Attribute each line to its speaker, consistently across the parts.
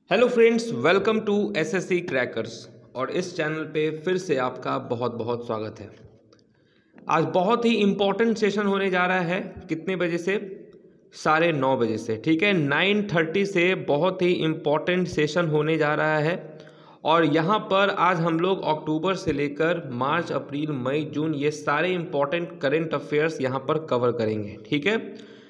Speaker 1: Hello friends, welcome to SSC crackers. और इस channel पे फिर से आपका बहुत बहुत स्वागत है। आज बहुत ही इम्पॉर्टेंट सेशन होने जा रहा है। कितने बजे से? 9:30 बजे से। ठीक है, 9:30 से बहुत ही इम्पॉर्टेंट सेशन होने जा रहा है। और यहाँ पर आज हम लोग अक्टूबर से लेकर मार्च, अप्रैल, मई, जून ये सारे इम्पॉर्टेंट करेंट अफेयर्स यहाँ पर कवर करेंगे। ठीक है,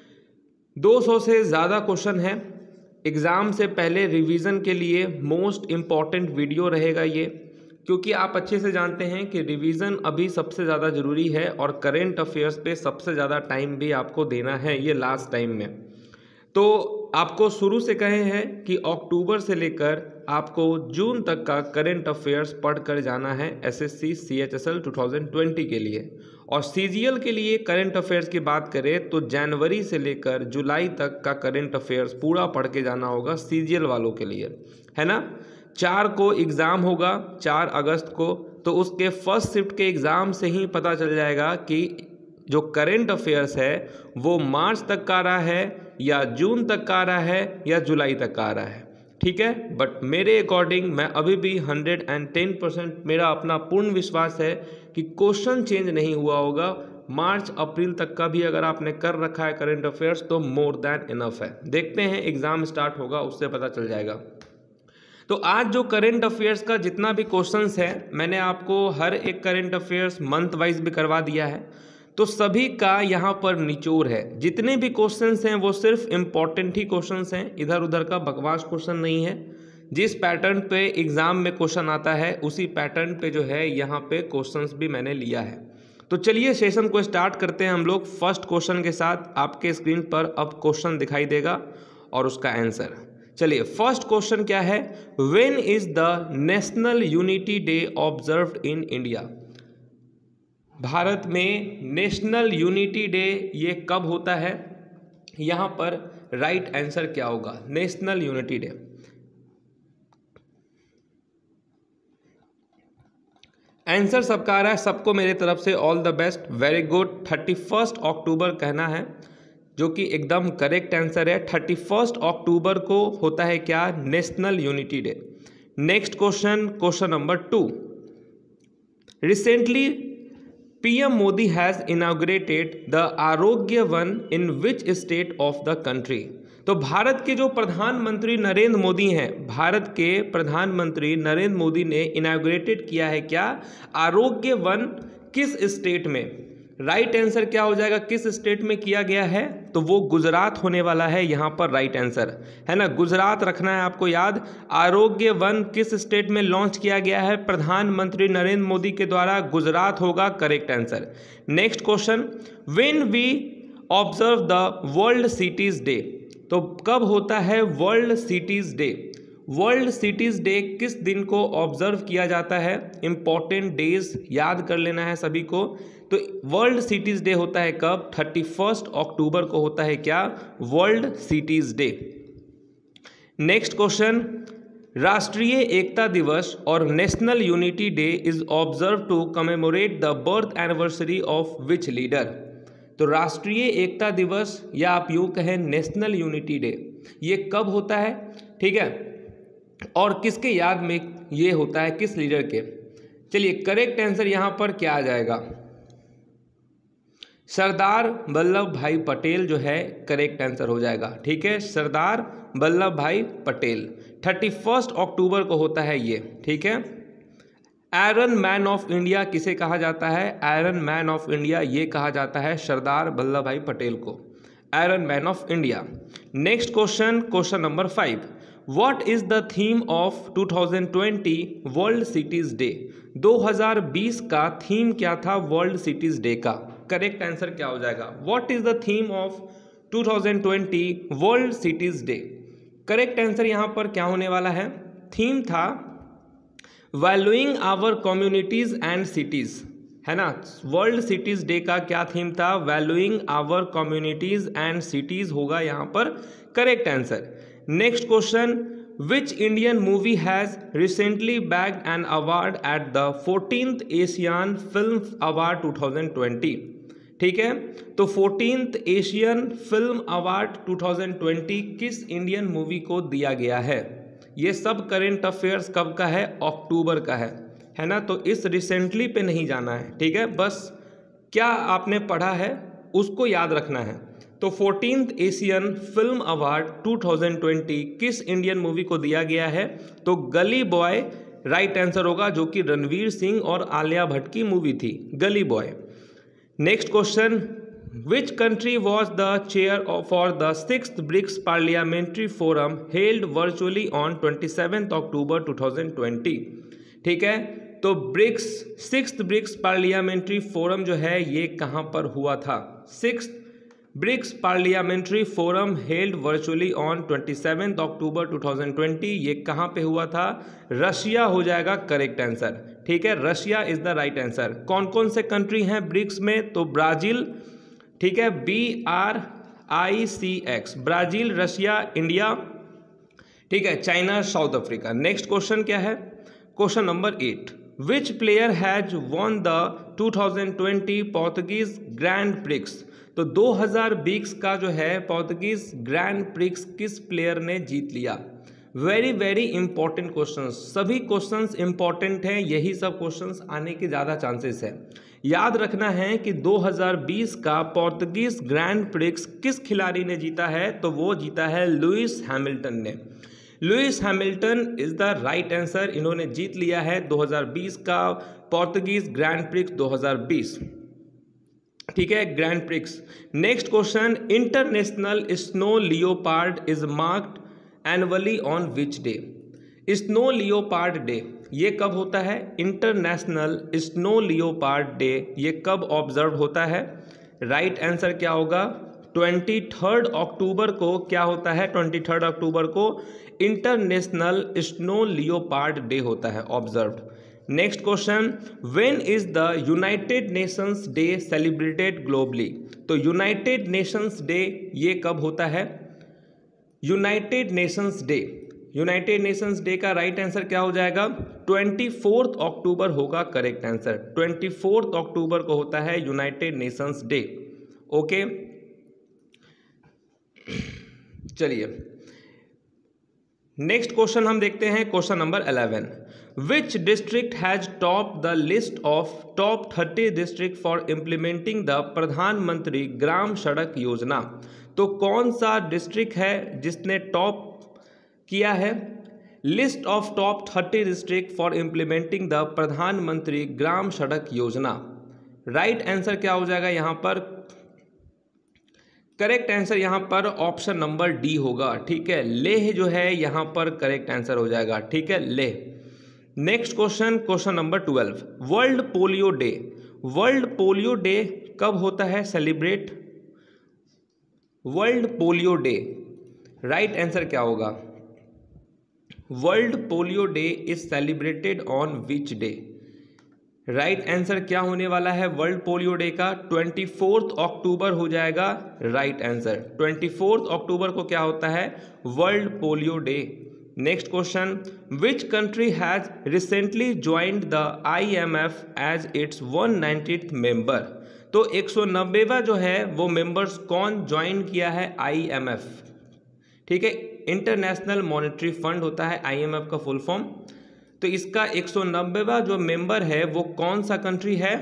Speaker 1: 200 से ज़्यादा क्वेश्चन है। एग्ज़ाम से पहले रिवीजन के लिए मोस्ट इम्पॉर्टेंट वीडियो रहेगा ये, क्योंकि आप अच्छे से जानते हैं कि रिवीजन अभी सबसे ज़्यादा ज़रूरी है और करेंट अफेयर्स पे सबसे ज़्यादा टाइम भी आपको देना है ये लास्ट टाइम में। तो आपको शुरू से कहे हैं कि अक्टूबर से लेकर आपको जून तक का करेंट अफेयर्स पढ़ कर जाना है एसएससी CHSL 2020 के लिए। और सीजीएल के लिए करंट अफेयर्स की बात करें तो जनवरी से लेकर जुलाई तक का करंट अफेयर्स पूरा पढ़ के जाना होगा सीजीएल वालों के लिए, है ना। 4 को एग्ज़ाम होगा, 4 अगस्त को। तो उसके फर्स्ट शिफ्ट के एग्ज़ाम से ही पता चल जाएगा कि जो करंट अफेयर्स है वो मार्च तक का आ रहा है या जून तक का आ रहा है या जुलाई तक का आ रहा है। ठीक है, बट मेरे अकॉर्डिंग मैं अभी भी 110% मेरा अपना पूर्ण विश्वास है कि क्वेश्चन चेंज नहीं हुआ होगा। मार्च अप्रैल तक का भी अगर आपने कर रखा है करंट अफेयर्स तो मोर देन इनफ है। देखते हैं एग्जाम स्टार्ट होगा उससे पता चल जाएगा। तो आज जो करंट अफेयर्स का जितना भी क्वेश्चंस है मैंने आपको हर एक करंट अफेयर्स मंथ वाइज भी करवा दिया है। तो सभी का यहाँ पर निचोड़ है। जितने भी क्वेश्चंस हैं वो सिर्फ इम्पॉर्टेंट ही क्वेश्चंस हैं, इधर उधर का बकवास क्वेश्चन नहीं है। जिस पैटर्न पे एग्ज़ाम में क्वेश्चन आता है उसी पैटर्न पे जो है यहाँ पे क्वेश्चंस भी मैंने लिया है। तो चलिए सेशन को स्टार्ट करते हैं हम लोग फर्स्ट क्वेश्चन के साथ। आपके स्क्रीन पर अब क्वेश्चन दिखाई देगा और उसका आंसर। चलिए, फर्स्ट क्वेश्चन क्या है? When is the national unity day observed in India? Bharat में नेशनल यूनिटी डे ये कब होता है? यहाँ पर राइट आंसर क्या होगा? नेशनल यूनिटी डे आंसर सबका आ रहा है, सबको मेरे तरफ से all the best, very good. 31 October कहना है जो कि एकदम करेक्ट आंसर है। 31 अक्टूबर को होता है क्या? National unity day. Next question, question number 2। Recently PM Modi has inaugurated the Arogya Van in which state of the country? तो भारत के जो प्रधानमंत्री नरेंद्र मोदी हैं, भारत के प्रधानमंत्री नरेंद्र मोदी ने इनाग्रेटेड किया है क्या? आरोग्य वन किस स्टेट में? राइट आंसर क्या हो जाएगा? किस स्टेट में किया गया है? तो वो गुजरात होने वाला है यहाँ पर राइट आंसर, है ना। गुजरात रखना है आपको याद। आरोग्य वन किस स्टेट में लॉन्च किया गया है? प्रधानमंत्री नरेंद्र मोदी के द्वारा गुजरात होगा correct answer. Next question, when we observe the world cities day? तो कब होता है world cities day? World cities day किस दिन को ऑब्जर्व किया जाता है? इंपॉर्टेंट डेज याद कर लेना है सभी को। तो वर्ल्ड सिटीज डे होता है कब? 31 अक्टूबर को होता है क्या? World cities day. Next question, राष्ट्रीय एकता दिवस और national unity day is observe to commemorate the birth anniversary of which leader? तो राष्ट्रीय एकता दिवस या आप यूँ कहें नेशनल यूनिटी डे ये कब होता है? ठीक है, और किसके याद में ये होता है, किस लीडर के? चलिए, करेक्ट आंसर यहाँ पर क्या आ जाएगा? सरदार वल्लभ भाई पटेल जो है करेक्ट आंसर हो जाएगा। ठीक है, सरदार वल्लभ भाई पटेल 31 अक्टूबर को होता है ये। ठीक है, आयरन मैन ऑफ इंडिया किसे कहा जाता है? आयरन मैन ऑफ इंडिया ये कहा जाता है सरदार वल्लभ भाई पटेल को, iron man of India. Next question, question number 5। What is the theme of 2020 world cities day? 2020 का थीम क्या था वर्ल्ड सिटीज डे का? करेक्ट आंसर क्या हो जाएगा? What is the theme of 2020 world cities day? Correct answer यहाँ पर क्या होने वाला है? थीम था valuing our communities and cities, है ना। वर्ल्ड सिटीज डे का क्या थीम था? Valuing our communities and cities होगा यहाँ पर correct answer. Next question, which Indian movie has recently bagged an award at the 14th Asian film award 2020? ठीक है, तो 14th एशियन फिल्म अवार्ड 2020 किस इंडियन मूवी को दिया गया है? ये सब करेंट अफेयर्स कब का है, अक्टूबर का है ना। तो इस रिसेंटली पे नहीं जाना है, ठीक है, बस क्या आपने पढ़ा है उसको याद रखना है। तो 14th एशियन फिल्म अवार्ड 2020 किस इंडियन मूवी को दिया गया है, तो गली बॉय राइट आंसर होगा, जो कि रणवीर सिंह और आलिया भट्ट की मूवी थी Gully Boy. Next question, which country was the chair for the 6th BRICS parliamentary forum held virtually on 27 October 2020। ठीक है, तो सिक्स्थ ब्रिक्स पार्लियामेंट्री फोरम जो है ये कहाँ पर हुआ था, 6th BRICS parliamentary forum held virtually on 27 October 2020, ये कहाँ पे हुआ था, रशिया हो जाएगा करेक्ट आंसर। ठीक है, Russia is the right answer. कौन कौन से कंट्री हैं ब्रिक्स में, तो ब्राजील, ठीक है, BRICS, ब्राजील, रशिया, इंडिया, ठीक है, China, South Africa. Next question क्या है, question number 8, which player has won the 2020 Portuguese Grand prix. तो 2020 का जो है पोर्तुगीज ग्रैंड प्रिक्स किस प्लेयर ने जीत लिया। वेरी वेरी इंपॉर्टेंट क्वेश्चंस, सभी क्वेश्चंस इंपॉर्टेंट हैं, यही सब क्वेश्चंस आने के ज़्यादा चांसेस है। याद रखना है कि 2020 का पोर्तुगीज ग्रैंड प्रिक्स किस खिलाड़ी ने जीता है, तो वो जीता है लुइस हैमिल्टन ने। Lewis Hamilton is the right answer, इन्होंने जीत लिया है 2020 का पोर्तुगीज ग्रैंड प्रिक्स 2020। ठीक है, Grand Prix. Next question, international snow leopard is marked annually on which day. Snow leopard day ये कब होता है, इंटरनेशनल स्नो लियोपार्ड डे ये कब ऑब्जर्व होता है, राइट आंसर क्या होगा, 23 अक्टूबर को क्या होता है, 23 अक्टूबर को इंटरनेशनल स्नो लियोपार्ड डे होता है observed. Next question, when is the United Nations day celebrated globally. तो यूनाइटेड नेशंस डे ये कब होता है, United Nations day, United Nations day का राइट आंसर क्या हो जाएगा, 24 अक्टूबर होगा करेक्ट आंसर। 24 अक्टूबर को होता है यूनाइटेड नेशंस डे। ओके, चलिए नेक्स्ट क्वेश्चन हम देखते हैं, question number 11, which district has top the list of top 30 district for implementing the Pradhan Mantri Gram सड़क योजना। तो कौन सा डिस्ट्रिक्ट है जिसने टॉप किया है list of top 30 district for implementing the Pradhan Mantri Gram सड़क योजना। राइट आंसर क्या हो जाएगा यहाँ पर, करेक्ट आंसर यहाँ पर ऑप्शन नंबर डी होगा। ठीक है, लेह जो है यहाँ पर करेक्ट आंसर हो जाएगा। ठीक है, Leh. Next question, question number 12, world polio day, world polio day कब होता है celebrate, world polio day, right answer क्या होगा, world polio day is celebrated on which day. Right answer क्या होने वाला है वर्ल्ड पोलियो डे का, 24 अक्टूबर हो जाएगा राइट आंसर। 24 अक्टूबर को क्या होता है, world polio day. Next question, which country has recently joined the IMF as its 190th member. तो 190वां जो है वो मेंबर्स कौन ज्वाइन किया है, IMF। ठीक है, इंटरनेशनल मॉनेटरी फंड होता है IMF का फुल फॉर्म। तो इसका 190वां जो मेंबर है वो कौन सा कंट्री है,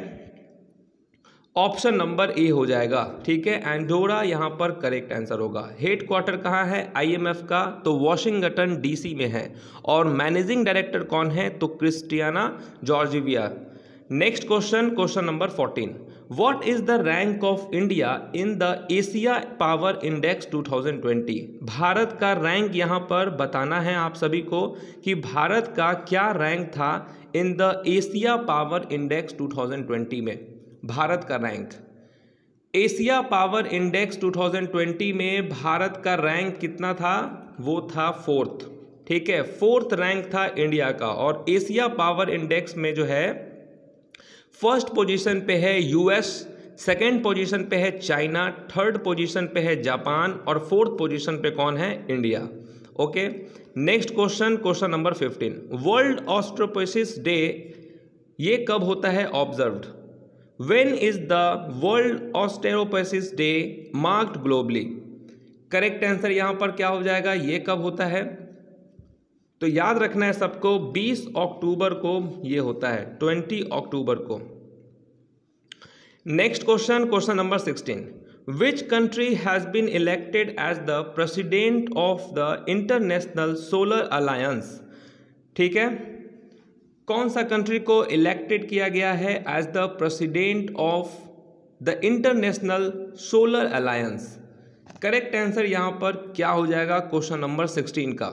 Speaker 1: ऑप्शन नंबर ए हो जाएगा। ठीक है, एंडोरा यहाँ पर करेक्ट आंसर होगा। हेड क्वार्टर कहाँ है IMF का, तो वॉशिंगटन DC में है। और मैनेजिंग डायरेक्टर कौन है, तो Kristalina Georgieva. Next question, question number 14, what is the rank of India in the Asia power index 2020। Bharat का रैंक यहाँ पर बताना है आप सभी को कि भारत का क्या रैंक था in the Asia power index 2020 में। भारत का रैंक एशिया पावर इंडेक्स 2020 में भारत का रैंक कितना था, वो था 4th। ठीक है, 4th रैंक था इंडिया का। और एशिया पावर इंडेक्स में जो है फर्स्ट पोजीशन पे है US, सेकेंड पोजीशन पे है चाइना, थर्ड पोजीशन पे है जापान और 4th पोजीशन पे कौन है, India. Okay, next question, question number 15, world osteoporosis day ये कब होता है observed. When is the world osteoporosis day marked globally. Correct answer यहाँ पर क्या हो जाएगा, ये कब होता है, तो याद रखना है सबको, 20 अक्टूबर को ये होता है, 20 अक्टूबर को। Next question, question number 16, which country has been elected as the president of the international solar alliance. ठीक है, कौन सा कंट्री को इलेक्टेड किया गया है as the president of the international solar alliance. Correct answer यहां पर क्या हो जाएगा क्वेश्चन नंबर 16 का।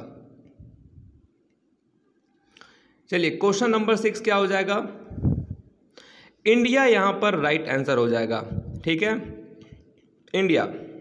Speaker 1: चलिए क्वेश्चन नंबर 6 क्या हो जाएगा, इंडिया यहां पर राइट आंसर हो जाएगा। ठीक है, India.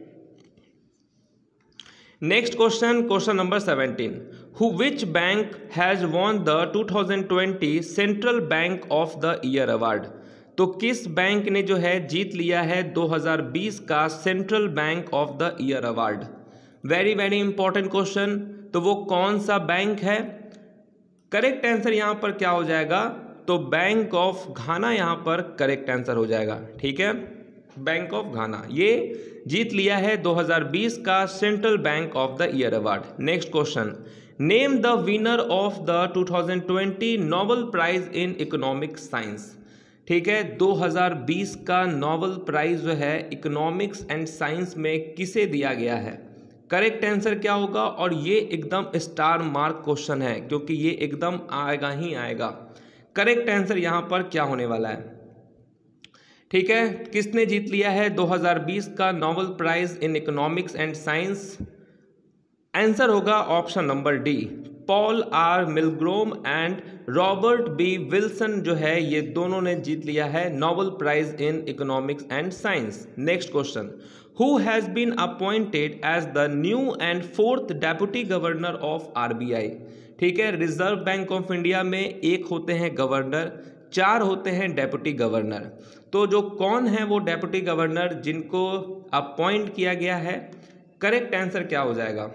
Speaker 1: Next question, question number 17, which bank has won the 2020 central bank of the year award. तो किस बैंक ने जो है जीत लिया है 2020 का central bank of the year award. Very very important question. तो वो कौन सा बैंक है। करेक्ट आंसर यहां पर क्या हो जाएगा, तो बैंक ऑफ घाना यहां पर करेक्ट आंसर हो जाएगा। ठीक है, बैंक ऑफ घाना ये जीत लिया है 2020 का central bank of the year award. Next question, name the winner of the 2020 Nobel prize in economic science. ठीक है, 2020 का नोबेल प्राइज जो है इकोनॉमिक्स एंड साइंस में किसे दिया गया है। करेक्ट आंसर क्या होगा, और ये एकदम स्टार मार्क क्वेश्चन है क्योंकि ये एकदम आएगा ही आएगा। करेक्ट आंसर यहां पर क्या होने वाला है। ठीक है, किसने जीत लिया है 2020 का Nobel prize in economics and science. Answer होगा option number D, Paul R Milgrom and Robert B Wilson जो है ये दोनों ने जीत लिया है Nobel prize in economics and science. Next question, who has been appointed as the new and 4th deputy governor of RBI. ठीक है, रिजर्व बैंक ऑफ इंडिया में एक होते हैं गवर्नर, 4 होते हैं डेप्यूटी गवर्नर। तो जो कौन है वो डेप्यूटी गवर्नर जिनको अपॉइंट किया गया है, करेक्ट आंसर क्या हो जाएगा,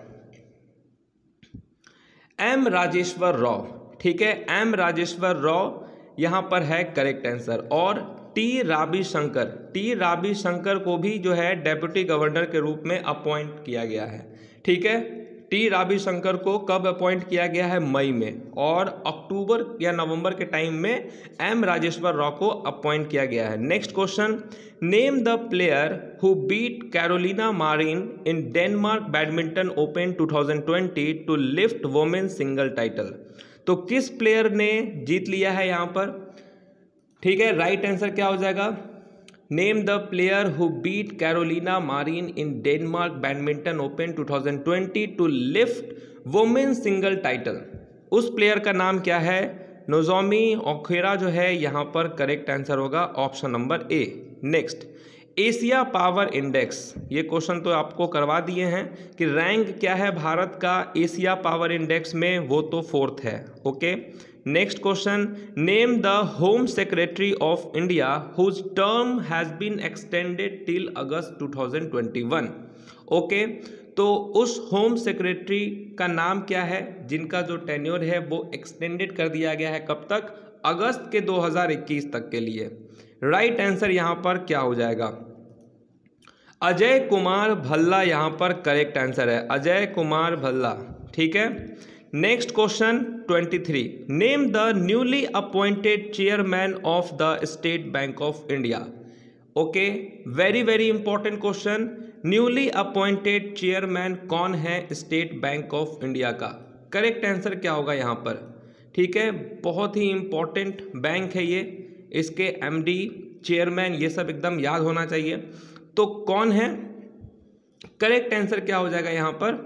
Speaker 1: एम राजेश्वर राव। ठीक है, एम राजेश्वर राव यहां पर है करेक्ट आंसर। और टी रावी शंकर को भी जो है डेप्यूटी गवर्नर के रूप में अपॉइंट किया गया है। ठीक है, टी रावी शंकर को कब अपॉइंट किया गया है, मई में, और अक्टूबर या नवंबर के टाइम में एम राजेश्वर राव को अपॉइंट किया गया है। Next question, name the player who beat Carolina Marin in Denmark badminton open 2020 to lift women single title. तो किस प्लेयर ने जीत लिया है यहां पर। ठीक है, राइट आंसर क्या हो जाएगा, name the player who beat Carolina Marin in Denmark badminton open 2020 to lift women single title. उस प्लेयर का नाम क्या है, नोजोमी ओकुहारा जो है यहां पर करेक्ट आंसर होगा option number A. Next, Asia power index, ये क्वेश्चन तो आपको करवा दिए हैं कि रैंक क्या है भारत का एशिया पावर इंडेक्स में, वो तो 4th है। Okay, next question, name the home secretary of India whose term has been extended till August 2021। Okay, तो उस होम सेक्रेटरी का नाम क्या है जिनका जो टेन्योर है वो एक्सटेंडेड कर दिया गया है, कब तक, अगस्त के 2021 तक के लिए। राइट आंसर यहां पर क्या हो जाएगा, अजय कुमार भल्ला यहां पर करेक्ट आंसर है, अजय कुमार भल्ला। ठीक है, next question 23, name the newly appointed chairman of the state bank of India. Okay, very very important question, newly appointed chairman कौन है स्टेट बैंक ऑफ इंडिया का। करेक्ट आंसर क्या होगा यहां पर। ठीक है, बहुत ही इंपॉर्टेंट बैंक है ये, इसके एमडी, चेयरमैन ये सब एकदम याद होना चाहिए। तो कौन है, करेक्ट आंसर क्या हो जाएगा यहां पर,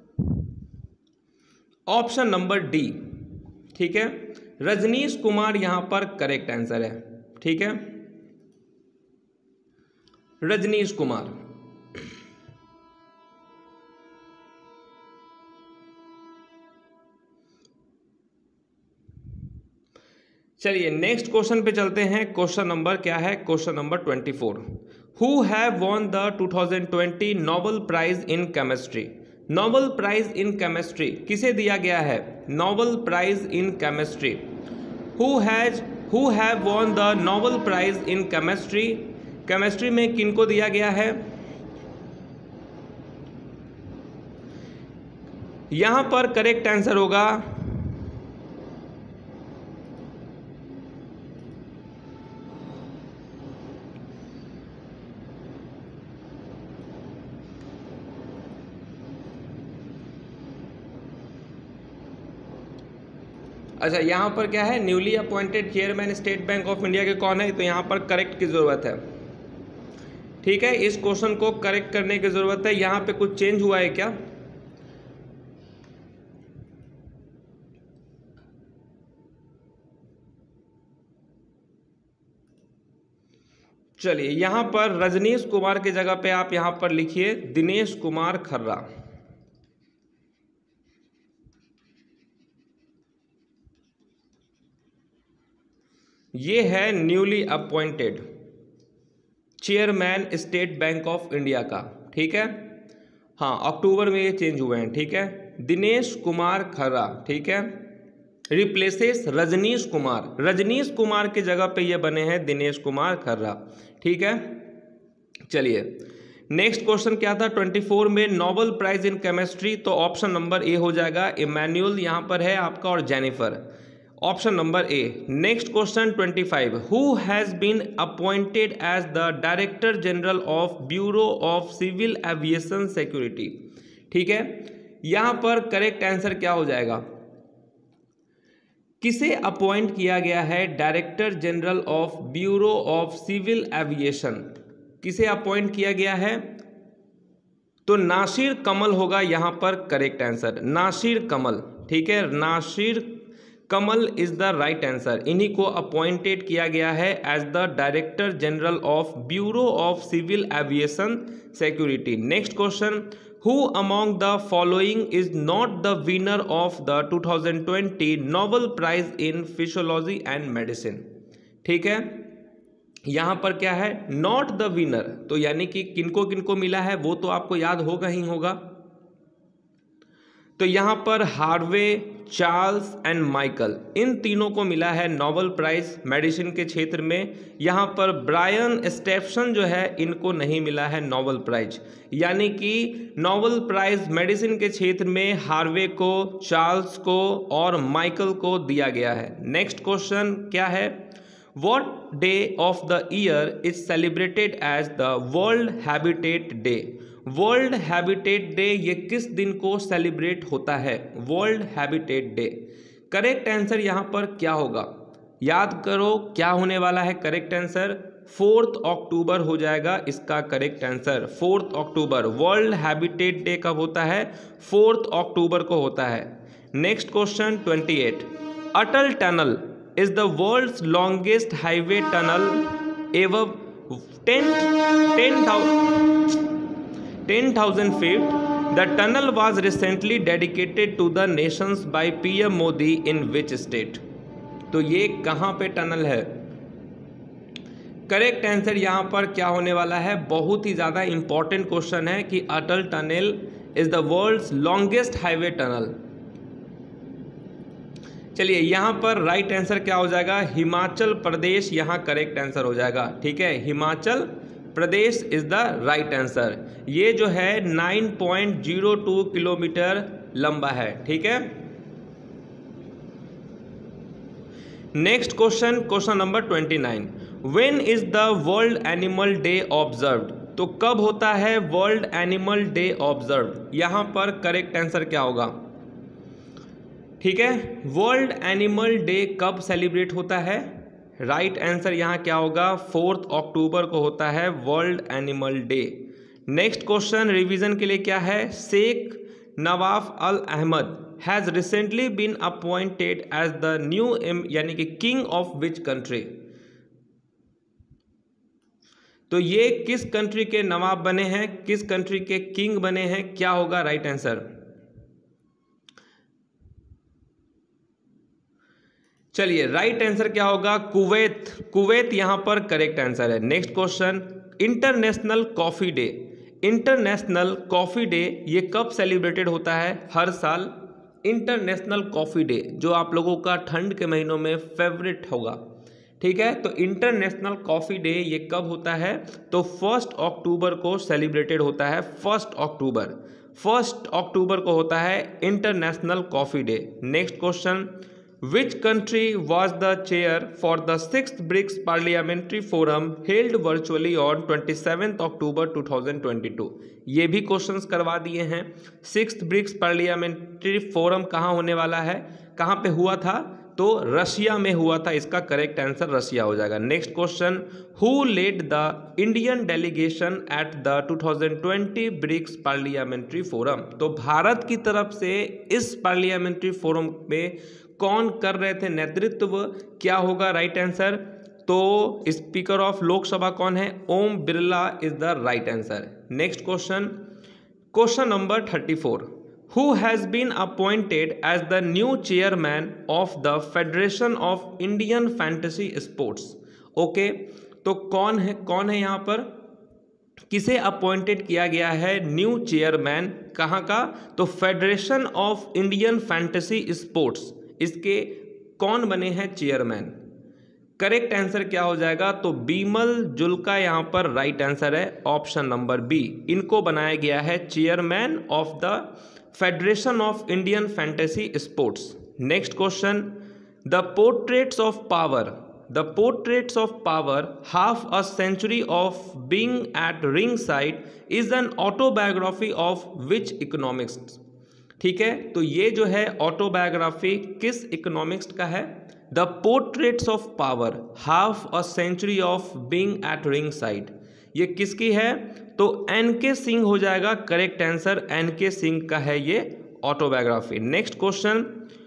Speaker 1: ऑप्शन नंबर डी। ठीक है, रजनीश कुमार यहां पर करेक्ट आंसर है। ठीक है, रजनीश कुमार। चलिए नेक्स्ट क्वेश्चन पे चलते हैं। क्वेश्चन नंबर क्या है, question number 24, who have won the 2020 Nobel prize in chemistry. Nobel prize in chemistry किसे दिया गया है, Nobel prize in chemistry, who have won the Nobel prize in chemistry. Chemistry में किनको दिया गया है, यहां पर करेक्ट आंसर होगा अच्छा, यहाँ पर क्या है, newly appointed chairman state bank of India के कौन है, तो यहाँ पर करेक्ट की ज़रूरत है। ठीक है, इस क्वेश्चन को करेक्ट करने की ज़रूरत है। यहाँ पे कुछ चेंज हुआ है क्या? चलिए, यहाँ पर रजनीश कुमार की जगह पे आप यहाँ पर लिखिए दिनेश कुमार खर्रा। ये है newly appointed chairman state bank of India का। ठीक है, हाँ, अक्टूबर में ये चेंज हुए हैं। ठीक है, दिनेश कुमार खर्रा। ठीक है, रिप्लेसेस रजनीश कुमार। रजनीश कुमार की जगह पे ये बने हैं दिनेश कुमार खर्रा। ठीक है, चलिए नेक्स्ट क्वेश्चन क्या था 24 में, नोबेल प्राइज इन केमिस्ट्री। तो ऑप्शन नंबर ए हो जाएगा, इमैनुअल यहाँ पर है आपका और Jennifer, option number A. Next question 25, who has been appointed as the director general of bureau of civil aviation security. ठीक है, यहाँ पर करेक्ट आंसर क्या हो जाएगा, किसे अपॉइंट किया गया है director general of bureau of civil aviation, किसे अपॉइंट किया गया है? तो नासिर कमल होगा यहाँ पर करेक्ट आंसर, नासिर कमल। ठीक है, Nasir Kamal is the right answer. इन्हीं को अपॉइंटेड किया गया है as the director general of bureau of civil aviation security. Next question, Who among the following is not the winner of the 2020 Nobel Prize in Physiology and Medicine? ठीक है, यहाँ पर क्या है, नॉट द विनर, तो यानी कि किनको किनको मिला है वो तो आपको याद होगा ही होगा। तो यहाँ पर हार्वे, चार्ल्स एंड माइकल, इन तीनों को मिला है नोबेल प्राइज मेडिसिन के क्षेत्र में। यहाँ पर ब्रायन स्टेफसन जो है, इनको नहीं मिला है नोबेल प्राइज, यानी कि नोबेल प्राइज मेडिसिन के क्षेत्र में हार्वे को, चार्ल्स को और माइकल को दिया गया है। नेक्स्ट क्वेश्चन क्या है, what day of the year is celebrated as the world habitat day? World habitat day ये किस दिन को सेलिब्रेट होता है? World habitat day. Correct answer यहाँ पर क्या होगा, याद करो क्या होने वाला है करेक्ट आंसर, 4 अक्टूबर हो जाएगा इसका करेक्ट आंसर। 4 अक्टूबर वर्ल्ड हैबिटेट डे कब होता है? 4 अक्टूबर को होता है। Next question 28, Atal tunnel is the world's longest highway tunnel एवं 10,000 feet. The tunnel was recently dedicated to the nations by PM Modi in which state? तो ये कहाँ पे टनल है? करेक्ट आंसर यहाँ पर क्या होने वाला है, बहुत ही ज़्यादा इंपॉर्टेंट क्वेश्चन है कि Atal tunnel is the world's longest highway tunnel. चलिए, यहाँ पर राइट आंसर क्या हो जाएगा, हिमाचल प्रदेश यहाँ करेक्ट आंसर हो जाएगा। ठीक है, Himachal Pradesh is the right answer. ये जो है 9.02 किलोमीटर लंबा है। ठीक है, next question, question number 29, when is the world animal day observed? तो कब होता है वर्ल्ड एनिमल डे ऑब्जर्व्ड? यहां पर करेक्ट आंसर क्या होगा? ठीक है, वर्ल्ड एनिमल डे कब सेलिब्रेट होता है? राइट आंसर यहाँ क्या होगा, 4 अक्टूबर को होता है world animal day. Next question revision के लिए क्या है, Sheikh Nawaf al Ahmad has recently been appointed as the new यानी कि किंग ऑफ विच कंट्री? तो ये किस कंट्री के नवाब बने हैं, किस कंट्री के किंग बने हैं, क्या होगा राइट आंसर? चलिए, राइट आंसर क्या होगा, कुवैत। कुवैत यहां पर करेक्ट आंसर है। Next question, international coffee day. International coffee day ये कब सेलिब्रेटेड होता है? हर साल। इंटरनेशनल कॉफी डे जो आप लोगों का ठंड के महीनों में फेवरेट होगा। ठीक है, तो इंटरनेशनल कॉफी डे ये कब होता है? तो 1 अक्टूबर को सेलिब्रेटेड होता है। 1 अक्टूबर को होता है international coffee day. Next question, Which country was the chair for the 6th BRICS Parliamentary Forum held virtually on 27th October 2022? ये भी क्वेश्चंस करवा दिए हैं। 6th BRICS Parliamentary Forum कहाँ होने वाला है, कहाँ पे हुआ था? तो रशिया में हुआ था, इसका करेक्ट आंसर रशिया हो जाएगा। Next question, who led the Indian delegation at the 2020 BRICS parliamentary forum? तो भारत की तरफ से इस पार्लियामेंट्री फोरम में कौन कर रहे थे नेतृत्व, क्या होगा राइट आंसर? तो स्पीकर ऑफ लोकसभा कौन है? Om Birla is the right answer. Next question, question number 34, who has been appointed as the new chairman of the Federation of Indian Fantasy Sports? Okay, तो कौन है यहाँ पर, किसे अपॉइंटेड किया गया है न्यू चेयरमैन, कहाँ का? तो federation of Indian fantasy sports, इसके कौन बने हैं चेयरमैन? करेक्ट आंसर क्या हो जाएगा? तो बीमल जुल्का यहाँ पर राइट आंसर है, ऑप्शन नंबर बी। इनको बनाया गया है chairman of the federation of Indian fantasy sports. Next question, the portraits of power, the portraits of power half a century of being at ring side is an autobiography of which economics? ठीक है, तो ये जो है autobiography किस economics का है? The portraits of power half a century of being at ring side, ये किसकी है? तो एन.के. सिंह हो जाएगा करेक्ट आंसर, एन.के. सिंह का है ये autobiography. Next question,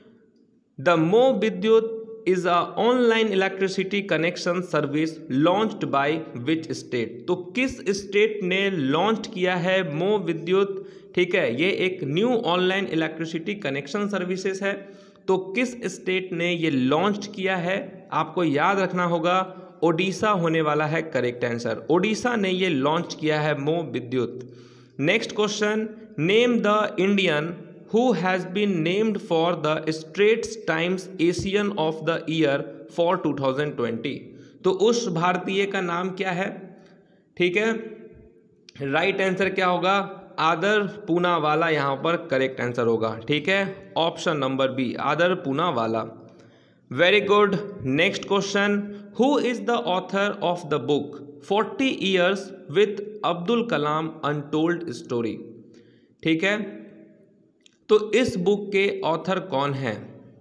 Speaker 1: the Mo Vidyut is a online electricity connection service launched by which state? तो किस स्टेट ने लॉन्च किया है मो विद्युत? ठीक है, ये एक new online electricity connection services है, तो किस स्टेट ने ये लॉन्च किया है? आपको याद रखना होगा ओडिशा होने वाला है करेक्ट आंसर, ओडिशा ने ये लॉन्च किया है Mo Vidyut. Next question, name the Indian who has been named for the Straits Times Asian of the year for 2020? तो उस भारतीय का नाम क्या है? ठीक है, राइट आंसर क्या होगा? आदर पूनावाला यहाँ पर करेक्ट आंसर होगा। ठीक है, option number B, Adar Poonawalla. Very good. Next question, who is the author of the book 40 years with Abdul Kalam untold story? ठीक है, तो इस बुक के ऑथर कौन हैं?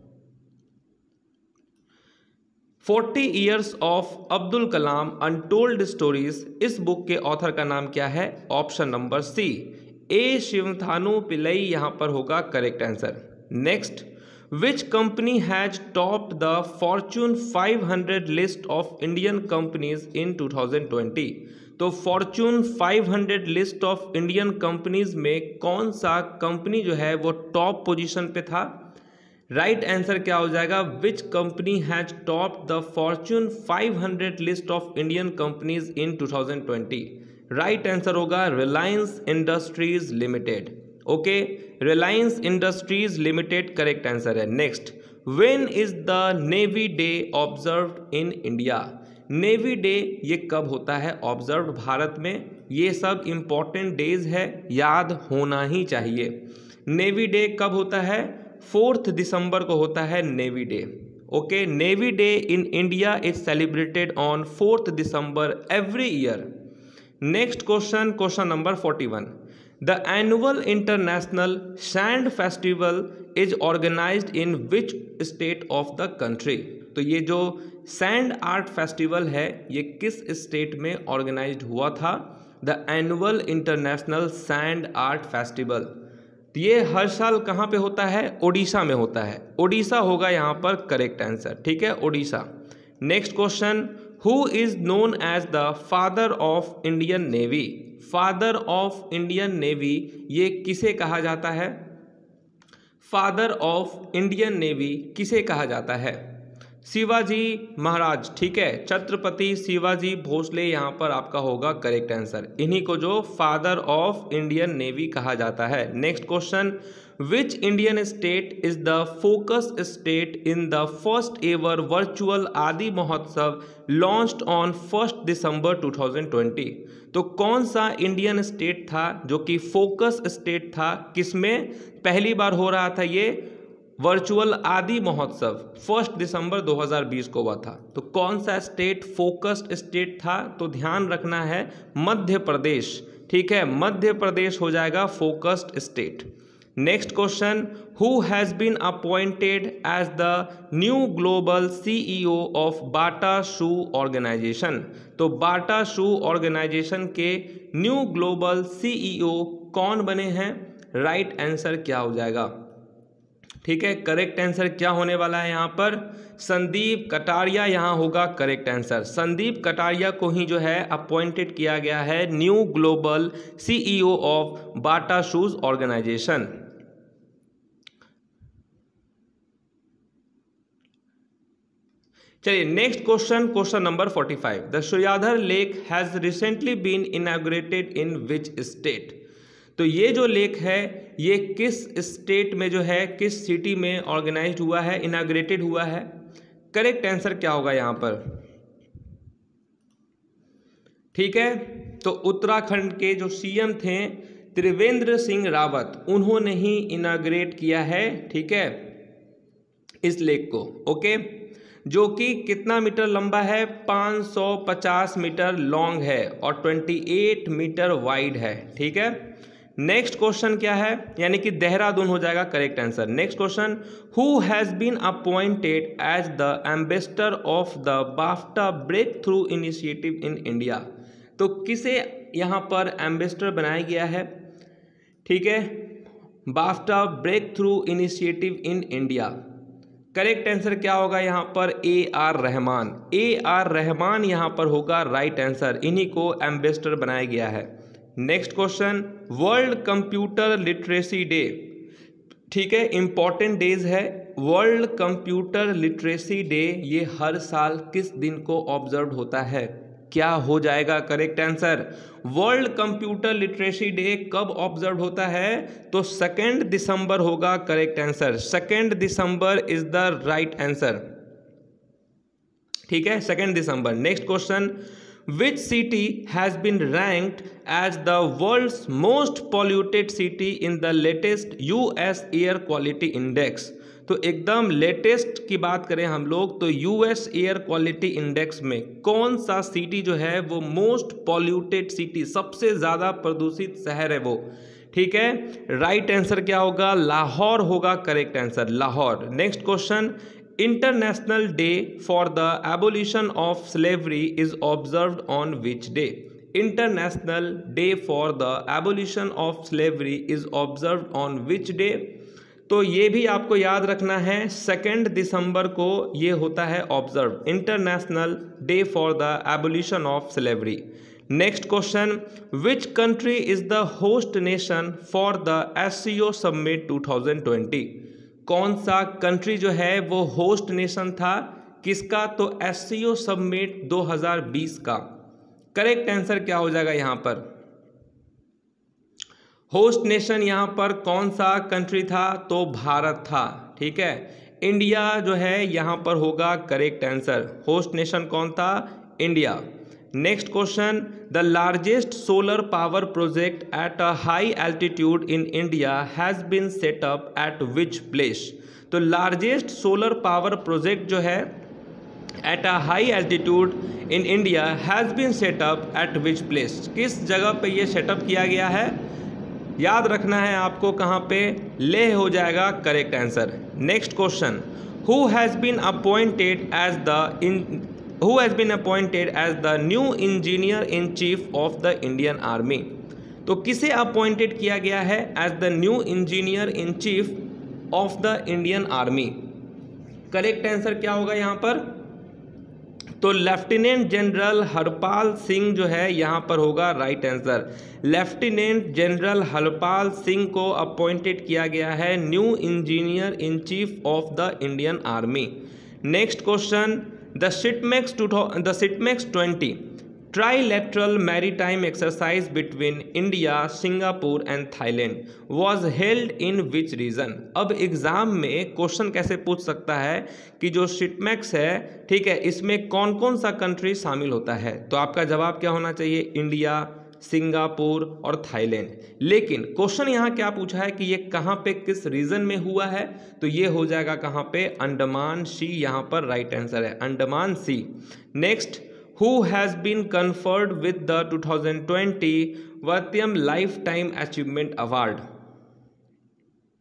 Speaker 1: 40 years of Abdul Kalam untold stories, इस बुक के ऑथर का नाम क्या है? Option number C, A Sivathanu Pillai यहाँ पर होगा correct answer. Next, which company has topped the Fortune 500 list of Indian companies in 2020? तो Fortune 500 list of Indian companies में कौन सा कंपनी जो है वो टॉप पोजीशन पे था? राइट आंसर क्या हो जाएगा? Which company has topped the Fortune 500 list of Indian companies in 2020? Right answer होगा Reliance industries limited. Okay, Reliance industries limited correct answer है। Next, when is the navy day observed in India? Navy day ये कब होता है observed Bharat में? ये सब important days है, याद होना ही चाहिए। नेवी डे कब होता है? 4 दिसंबर को होता है navy day. Okay, navy day in India is celebrated on 4 December every year. Next question, question number 41, the annual international sand festival is organised in which state of the country? तो ये जो sand art festival है ये किस स्टेट में organized हुआ था? The annual international sand art festival, ये हर साल कहाँ पे होता है? ओडिशा में होता है, ओडिशा होगा यहाँ पर करेक्ट आंसर। ठीक है, Odisha. Next question, who is known as the father of Indian navy? Father of Indian navy ये किसे कहा जाता है? फादर ऑफ इंडियन नेवी किसे कहा जाता है? शिवाजी महाराज। ठीक है, छत्रपति शिवाजी भोसले यहाँ पर आपका होगा करेक्ट आंसर, इन्हीं को जो फादर ऑफ इंडियन नेवी कहा जाता है। Next question, which Indian state is the focus state in the first ever virtual Aadi Mahotsav launched on 1 दिसंबर 2020? तो कौन सा इंडियन स्टेट था जो कि फोकस स्टेट था, किसमें पहली बार हो रहा था ये वर्चुअल आदि महोत्सव? 1 दिसंबर 2020 को हुआ था। तो कौन सा स्टेट फोकस्ड स्टेट था? तो ध्यान रखना है मध्य प्रदेश। ठीक है, मध्य प्रदेश हो जाएगा focused state. Next question, who has been appointed as the new global CEO of Bata shoe organization. तो बाटा शू ऑर्गेनाइजेशन के न्यू ग्लोबल CEO कौन बने हैं? राइट आंसर क्या हो जाएगा? ठीक है, करेक्ट आंसर क्या होने वाला है यहाँ पर? संदीप कटारिया यहाँ होगा करेक्ट आंसर। संदीप कटारिया को ही जो है अपॉइंटेड किया गया है new global CEO of Bata shoes organization. चलिए next question, question number 45। The Suryadhar lake has recently been inaugurated in which state. तो ये जो लेक है ये किस स्टेट में जो है, किस सिटी में ऑर्गेनाइज्ड हुआ है, इनॉग्रेटेड हुआ है? करेक्ट आंसर क्या होगा यहाँ पर? ठीक है, तो उत्तराखंड के जो CM थे त्रिवेंद्र सिंह रावत, उन्होंने ही इनॉग्रेट किया है, ठीक है, इस लेक को। ओके, जो कि कितना मीटर लंबा है? 550 मीटर लॉन्ग है और 28 मीटर वाइड है। ठीक है, नेक्स्ट क्वेश्चन क्या है? यानी कि देहरादून हो जाएगा correct answer. Next question, who has been appointed as the ambassador of the BAFTA breakthrough initiative in India. तो किसे यहाँ पर एम्बेसडर बनाया गया है? ठीक है, BAFTA breakthrough initiative in India. Correct answer क्या होगा यहाँ पर? AR रहमान। AR रहमान यहाँ पर होगा राइट आंसर, इन्हीं को एम्बेसडर बनाया गया है। Next question, world computer literacy day, ठीक है, इंपॉर्टेंट डेज है। वर्ल्ड कंप्यूटर लिटरेसी डे ये हर साल किस दिन को ऑब्जर्व होता है? क्या हो जाएगा correct answer? World computer literacy day कब ऑब्जर्व होता है? तो 2 दिसंबर होगा correct answer. 2 December is the right answer. ठीक है, 2 दिसंबर। Next question, which city has been ranked as the world's most polluted city in the latest US Air Quality Index। तो एकदम लेटेस्ट की बात करें हम लोग तो US एयर क्वालिटी इंडेक्स में कौन सा सिटी जो है वो मोस्ट पॉल्यूटेड सिटी, सबसे ज़्यादा प्रदूषित शहर है वो? ठीक है, राइट आंसर क्या होगा? लाहौर होगा correct answer, Lahore. Next question, international day for the abolition of slavery is observed on which day. International day for the abolition of slavery is observed on which day. तो ये भी आपको याद रखना है, 2 दिसंबर को ये होता है observe, international day for the abolition of slavery. Next question, which country is the host nation for the SCO summit 2020। कौन सा कंट्री जो है वो होस्ट नेशन था किसका? तो SCO समिट 2020 का। करेक्ट आंसर क्या हो जाएगा यहाँ पर? होस्ट नेशन यहाँ पर कौन सा कंट्री था? तो भारत था। ठीक है, इंडिया जो है यहाँ पर होगा करेक्ट आंसर। होस्ट नेशन कौन था? India. Next question, the largest solar power project at a high altitude in India has been set up at which place. तो लार्जेस्ट सोलर पावर प्रोजेक्ट जो है at a high altitude in India has been set up at which place, किस जगह पे ये setup किया गया है? याद रखना है आपको, कहाँ पे? लेह हो जाएगा correct answer. Next question, who has been appointed as the new engineer in chief of the Indian army. तो किसे अपॉइंटेड किया गया है as the new engineer in chief of the Indian army? Correct answer क्या होगा यहाँ पर? तो लेफ्टिनेंट जनरल हरपाल सिंह जो है यहाँ पर होगा right answer. Lieutenant general Harpal Singh को अपॉइंटेड किया गया है new engineer in chief of the Indian army. Next question, the SITMEX 20 trilateral maritime exercise between India, Singapore and Thailand was held in which region। अब एग्जाम में question कैसे पूछ सकता है कि जो सिटमैक्स है, ठीक है, इसमें कौन कौन सा कंट्री शामिल होता है? तो आपका जवाब क्या होना चाहिए? इंडिया, सिंगापुर और थाईलैंड। लेकिन क्वेश्चन यहाँ क्या पूछा है कि ये कहाँ पे, किस रीजन में हुआ है? तो ये हो जाएगा कहाँ पे? अंडमान सी, यहाँ पर राइट आंसर है Andaman sea. Next, who has been conferred with the 2020 Vatyam Lifetime Achievement Award।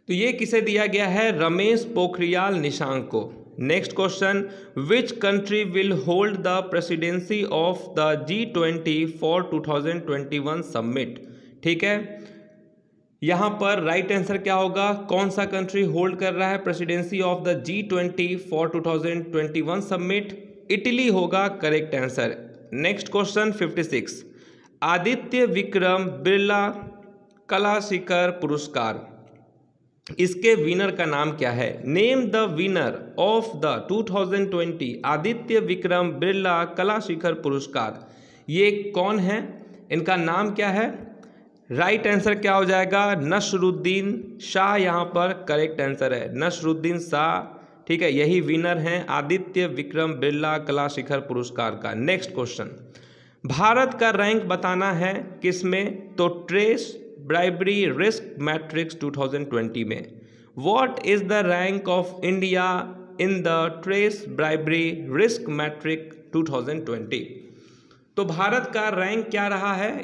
Speaker 1: तो ये किसे दिया गया है? रमेश पोखरियाल निशंक को। Next question, which country will hold the presidency of the G20 for 2021 summit? ठीक है, यहां पर राइट आंसर क्या होगा? कौन सा कंट्री होल्ड कर रहा है presidency of the G20 for 2021 summit? Italy होगा correct answer. Next question 56, Aditya Vikram Birla Kala Shikhar Puraskar, इसके विनर का नाम क्या है? Name the winner of the 2020 Aditya Vikram Birla Kala Shikhar पुरस्कार। ये कौन है? इनका नाम क्या है? राइट आंसर क्या हो जाएगा? नसरुद्दीन शाह यहाँ पर करेक्ट आंसर है, नसरुद्दीन शाह। ठीक है, यही विनर हैं आदित्य विक्रम बिरला कला शिखर पुरस्कार का। नेक्स्ट क्वेश्चन, भारत का रैंक बताना है किसमें? तो ट्रेस ब्राइबरी रिस्क मैट्रिक्स 2020 में। What is the rank of India in the trace bribery risk matrix 2020? तो भारत का रैंक क्या रहा है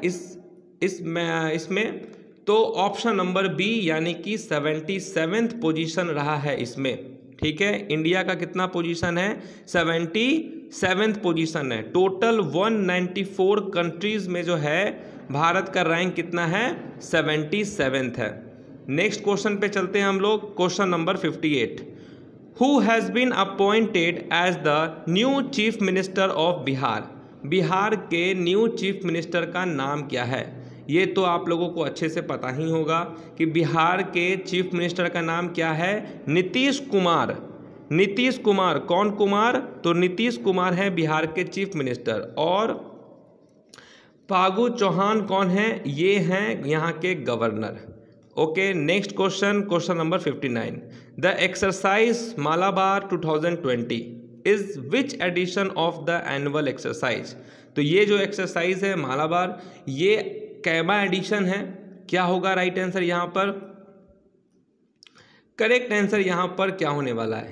Speaker 1: इसमें? तो ऑप्शन नंबर बी यानी कि 77th पोजीशन रहा है इसमें। ठीक है, इंडिया का कितना पोजीशन है? 77th पोजीशन है। टोटल 194 कंट्रीज में जो है भारत का रैंक कितना है? 77th है। नेक्स्ट क्वेश्चन पे चलते हैं हम लोग। Question number 58, who has been appointed as the new chief minister of Bihar? Bihar के न्यू चीफ मिनिस्टर का नाम क्या है? ये तो आप लोगों को अच्छे से पता ही होगा कि बिहार के चीफ मिनिस्टर का नाम क्या है? नीतीश कुमार। नीतीश कुमार। कौन कुमार? तो नीतीश कुमार है बिहार के चीफ मिनिस्टर। और फागू चौहान कौन है? ये हैं यहाँ के governor. Okay, next question, question number 59, the exercise Malabar 2020 is which edition of the annual exercise? तो ये जो एक्सरसाइज है मालाबार, ये कैमा एडिशन है। क्या होगा राइट आंसर यहाँ पर? करेक्ट आंसर यहाँ पर क्या होने वाला है?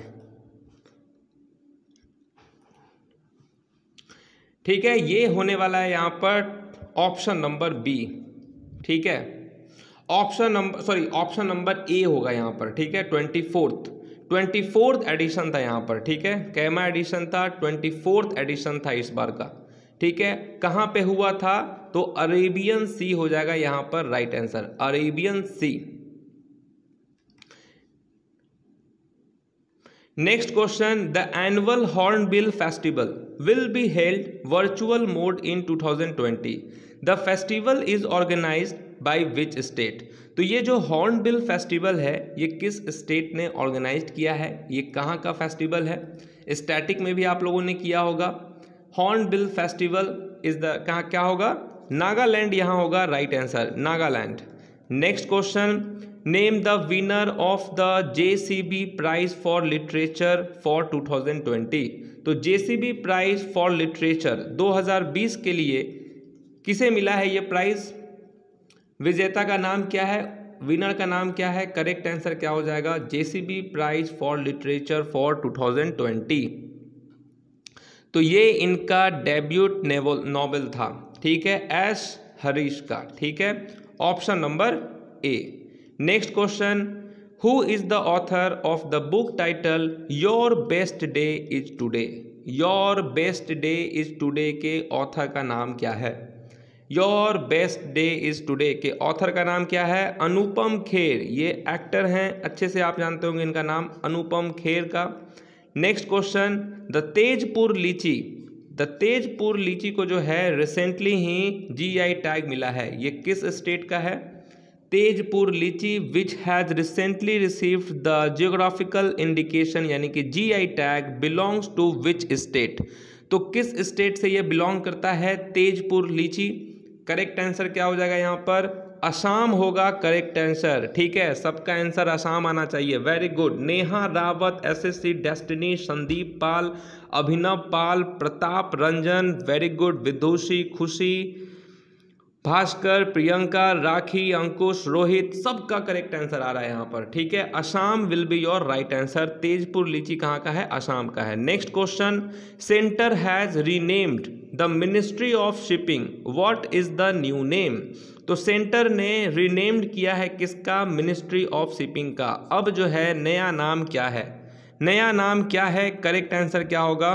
Speaker 1: ठीक है, ये होने वाला है यहाँ पर ऑप्शन नंबर बी। ठीक है, ऑप्शन नंबर ए होगा यहाँ पर। ठीक है, 24th एडिशन था यहाँ पर। ठीक है, कैमा एडिशन था, 24th एडिशन था इस बार का। ठीक है, कहाँ पे हुआ था? तो अरेबियन सी हो जाएगा यहाँ पर right answer, Arabian sea. Next question, the annual hornbill festival will be held virtual mode in 2020. The festival is organized by which state? तो ये जो हॉर्नबिल फेस्टिवल है ये किस स्टेट ने ऑर्गेनाइज किया है? ये कहाँ का फेस्टिवल है? स्टैटिक में भी आप लोगों ने किया होगा। हॉर्नबिल फेस्टिवल इज द कहाँ क्या होगा? नागालैंड यहाँ होगा right answer, Nagaland. Next question, name the winner of the JCB prize for literature for 2020। तो JCB प्राइज फॉर लिटरेचर 2020 के लिए किसे मिला है ये प्राइज? विजेता का नाम क्या है? विनर का नाम क्या है? करेक्ट आंसर क्या हो जाएगा? JCB prize for literature for 2020। तो ये इनका डेब्यूट नॉवेल था। ठीक है, एस हरीश का। ठीक है, option number A. Next question, who is the author of the book title your best day is today? Your best day is today के ऑथर का नाम क्या है? Your best day is today के ऑथर का नाम क्या है? अनुपम खेर। ये एक्टर हैं, अच्छे से आप जानते होंगे इनका नाम, अनुपम खेर का। नेक्स्ट क्वेश्चन, द तेजपुर लीची। द तेजपुर लीची को जो है रिसेंटली ही GI टैग मिला है, ये किस स्टेट का है? Tezpur litchi which has recently received the geographical indication यानी कि GI tag belongs to which state? तो किस स्टेट से ये बिलोंग करता है तेजपुर लीची? करेक्ट आंसर क्या हो जाएगा यहाँ पर? असम होगा करेक्ट आंसर। ठीक है, सबका आंसर असम आना चाहिए। Very good. Neha Rawat, SSC destiny, Sandeep Pal, Abhinav Pal, Pratap Ranjan, very good. Vidushi, Khushi, Bhaskar, Priyanka, राखी, अंकुश, रोहित, सबका करेक्ट आंसर आ रहा है यहाँ पर। ठीक है, Assam will be your right answer. Tezpur लीची कहाँ का है? असम का है। Next question, centre has renamed the ministry of shipping, what is the new name? तो सेंटर ने रीनेम्ड किया है किसका? मिनिस्ट्री ऑफ शिपिंग का। अब जो है नया नाम क्या है? नया नाम क्या है? करेक्ट आंसर क्या होगा?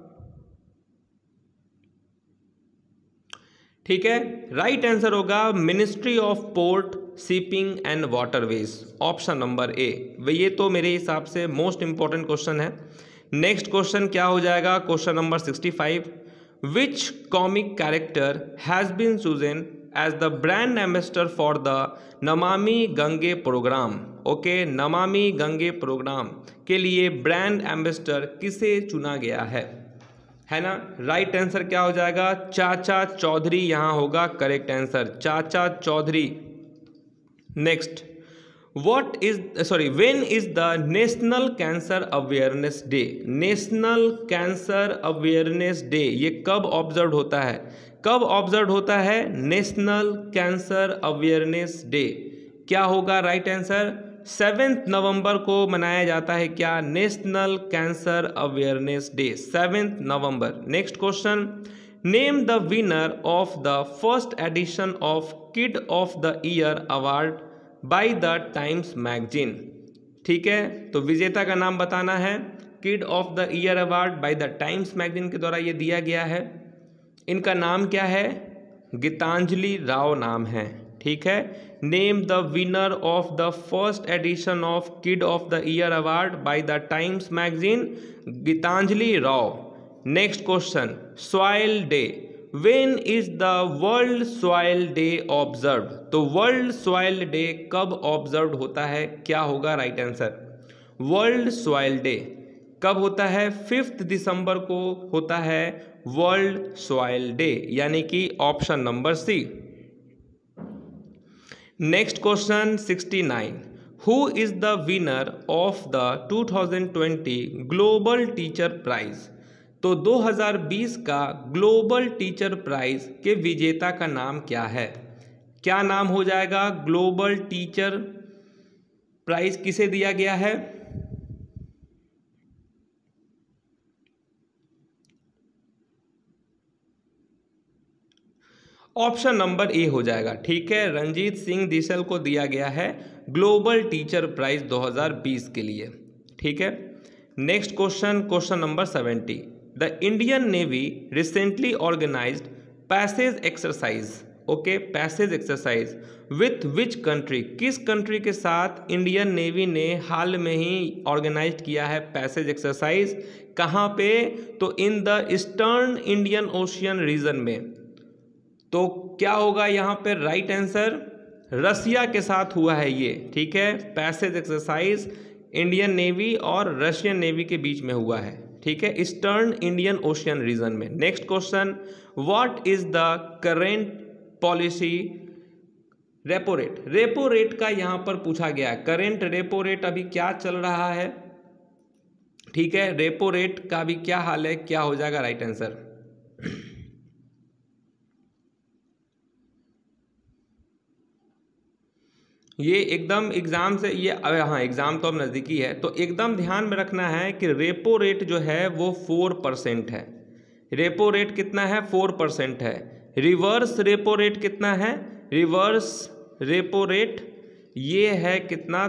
Speaker 1: ठीक है, राइट आंसर होगा ministry of port, shipping and waterways, option number A. ये तो मेरे हिसाब से मोस्ट इंपॉर्टेंट क्वेश्चन है। नेक्स्ट क्वेश्चन क्या हो जाएगा? Question number 65, which comic character has been chosen as the brand ambassador for the Namami Gange programme? Okay, Namami Gange programme के लिए ब्रांड एम्बेसडर किसे चुना गया है ना? राइट आंसर क्या हो जाएगा? चाचा चौधरी यहाँ होगा correct answer, Chacha Chaudhary. Next, when is the national cancer awareness day? National cancer awareness day ये कब ऑब्जर्व होता है? कब ऑब्जर्व होता है नेशनल कैंसर अवेयरनेस डे? क्या होगा राइट आंसर? 7 नवंबर को मनाया जाता है क्या? National cancer awareness day, 7 November. Next question, name the winner of the first edition of kid of the year award by the Times magazine. ठीक है, तो विजेता का नाम बताना है। Kid of the year award by the Times magazine के द्वारा ये दिया गया है। इनका नाम क्या है? गीतांजलि राव नाम है। ठीक है, name the winner of the first edition of kid of the year award by the Times magazine, Gitanjali Rao. Next question, soil day, when is the world soil day observe? तो वर्ल्ड सॉइल डे कब observe होता है? क्या होगा right answer? World soil day कब होता है? 5 दिसंबर को होता है वर्ल्ड सॉइल डे, यानी कि option number C. Next question 69, who is the winner of the 2020 global teacher prize? तो 2020 का ग्लोबल टीचर प्राइज के विजेता का नाम क्या है? क्या नाम हो जाएगा? ग्लोबल टीचर प्राइज किसे दिया गया है? ऑप्शन नंबर ए हो जाएगा। ठीक है, रंजीत सिंह दिसल को दिया गया है ग्लोबल टीचर प्राइज 2020 के लिए। ठीक है, next question, question number 70, the Indian navy recently organized passage exercise. Okay, passage exercise with which country? किस कंट्री के साथ इंडियन नेवी ने हाल में ही ऑर्गेनाइज किया है पैसेज एक्सरसाइज? कहाँ पे? तो in the eastern Indian ocean region में। तो क्या होगा यहाँ पे राइट आंसर? रसिया के साथ हुआ है ये। ठीक है, पैसेज एक्सरसाइज इंडियन नेवी और रशियन नेवी के बीच में हुआ है। ठीक है, ईस्टर्न इंडियन ओशियन रीजन में। Next question, what is the current policy repo rate? Repo rate का यहाँ पर पूछा गया है। करेंट रेपो रेट अभी क्या चल रहा है? ठीक है, रेपो रेट का भी क्या हाल है? क्या हो जाएगा राइट आंसर? ये एकदम एग्जाम से ये हाँ, एग्जाम तो अब नज़दीकी है, तो एकदम ध्यान में रखना है कि रेपो रेट जो है वो 4% है। रेपो रेट कितना है? 4% है। रिवर्स रेपो रेट कितना है? रिवर्स रेपो रेट ये है कितना?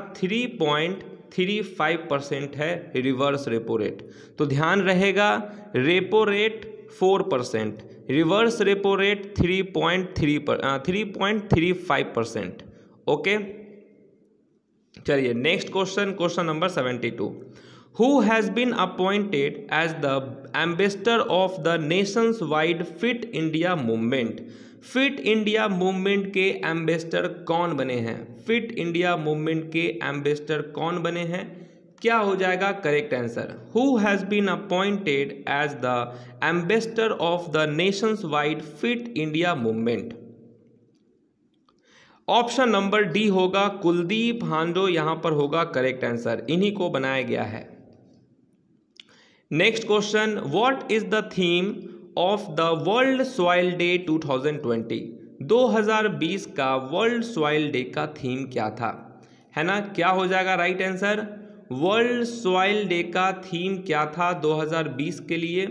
Speaker 1: 3.35% है रिवर्स रेपो रेट। तो ध्यान रहेगा, repo rate 4%, reverse repo rate 3.35%। Okay, चलिए next question, question number 72, who has been appointed as the ambassador of the nations wide fit India movement? Fit India movement के ambassador कौन बने हैं? Fit India movement के ambassador कौन बने हैं? क्या हो जाएगा correct answer? Who has been appointed as the ambassador of the nations wide fit India movement? Option number D होगा, कुलदीप हांडो यहाँ पर होगा करेक्ट आंसर। इन्हीं को बनाया गया है। Next question, what is the theme of the world soil day 2020? 2020 का वर्ल्ड सॉइल डे का थीम क्या था, है ना। क्या हो जाएगा right answer, world soil day का थीम क्या था 2020 के लिए।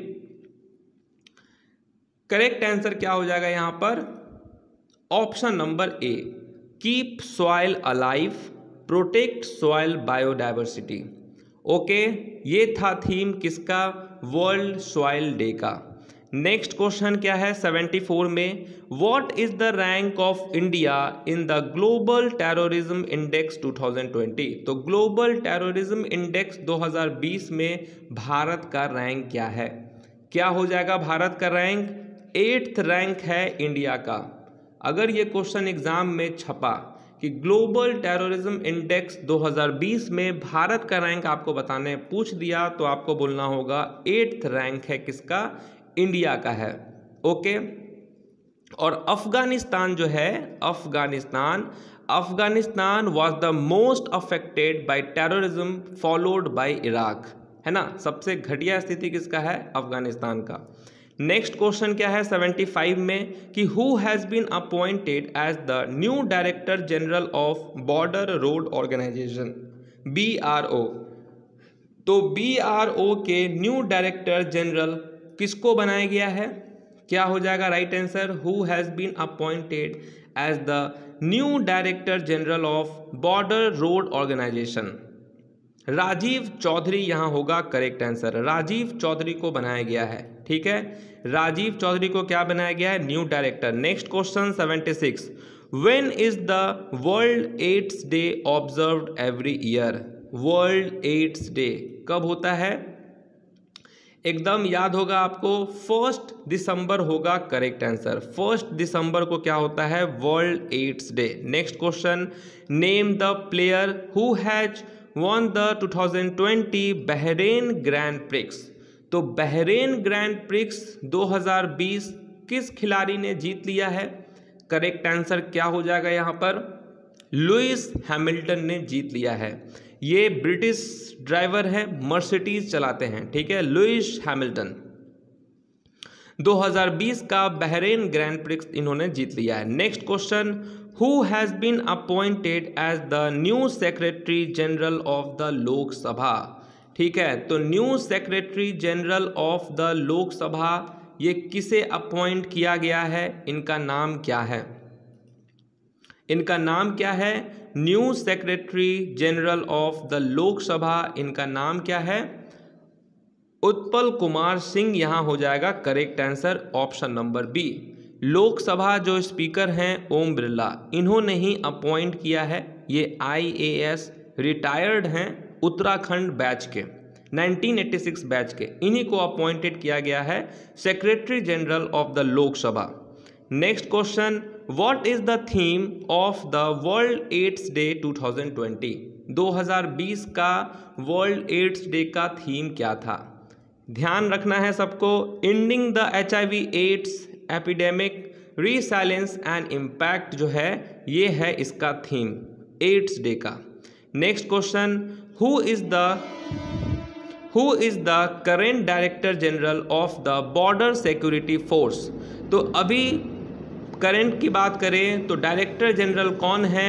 Speaker 1: करेक्ट आंसर क्या हो जाएगा यहां पर, option number A, keep soil alive, protect soil biodiversity. Okay, ये था थीम किसका, वर्ल्ड सॉइल डे का। नेक्स्ट क्वेश्चन क्या है 74 में, what is the rank of India in the global terrorism index 2020। तो ग्लोबल टेररिज्म इंडेक्स 2020 में भारत का रैंक क्या है, क्या हो जाएगा भारत का रैंक, 8th रैंक है इंडिया का। अगर ये क्वेश्चन एग्जाम में छपा कि ग्लोबल टेररिज्म इंडेक्स 2020 में भारत का रैंक आपको बताने पूछ दिया, तो आपको बोलना होगा 8th रैंक है किसका, इंडिया का है। ओके, और अफगानिस्तान जो है, Afghanistan was the most affected by terrorism followed by Iraq, है ना। सबसे घटिया स्थिति किसका है, अफगानिस्तान का। नेक्स्ट क्वेश्चन क्या है 75 में कि who has been appointed as the new director general of border road organisation, BRO। तो BRO के न्यू डायरेक्टर जनरल किसको बनाया गया है, क्या हो जाएगा right answer, who has been appointed as the new director general of border road organisation, Rajiv Chaudhary यहां होगा करेक्ट आंसर। राजीव चौधरी को बनाया गया है, ठीक है, राजीव चौधरी को क्या बनाया गया है, new director. Next question 76, when is the world AIDS day observed every year. World AIDS day कब होता है, एकदम याद होगा आपको, 1 दिसंबर होगा करेक्ट आंसर। 1 दिसंबर को क्या होता है, world AIDS day. Next question, name the player who has won the 2020 Bahrain grand prix. तो बहरेन ग्रैंड प्रिक्स 2020 किस खिलाड़ी ने जीत लिया है, करेक्ट आंसर क्या हो जाएगा यहाँ पर, लुइस हैमिल्टन ने जीत लिया है। ये ब्रिटिश ड्राइवर है, मर्सिडीज चलाते हैं, ठीक है, लुइस हैमिल्टन। 2020 का बहरेन ग्रैंड प्रिक्स इन्होंने जीत लिया है। Next question, who has been appointed as the new secretary general of the लोक सभा, ठीक है। तो new secretary general of the Lok Sabha, ये किसे अपॉइंट किया गया है, इनका नाम क्या है, इनका नाम क्या है, new secretary general of the Lok Sabha, इनका नाम क्या है, उत्पल कुमार सिंह यहां हो जाएगा correct answer, option number B. Lok Sabha जो स्पीकर हैं ओम बिरला, इन्होंने ही अपॉइंट किया है। ये IAS रिटायर्ड हैं उत्तराखंड बैच के, 1986 बैच के, इन्हीं को अपॉइंटेड किया गया है secretary general of the Lok Sabha. Next question, what is the theme of the world AIDS day 2020। 2020 का वर्ल्ड एड्स डे का थीम क्या था, ध्यान रखना है सबको, ending the HIV AIDS epidemic, resilience and impact जो है ये है इसका थीम एड्स डे का। Next question, who is the current director general of the border security force. तो अभी करेंट की बात करें तो डायरेक्टर जनरल कौन है,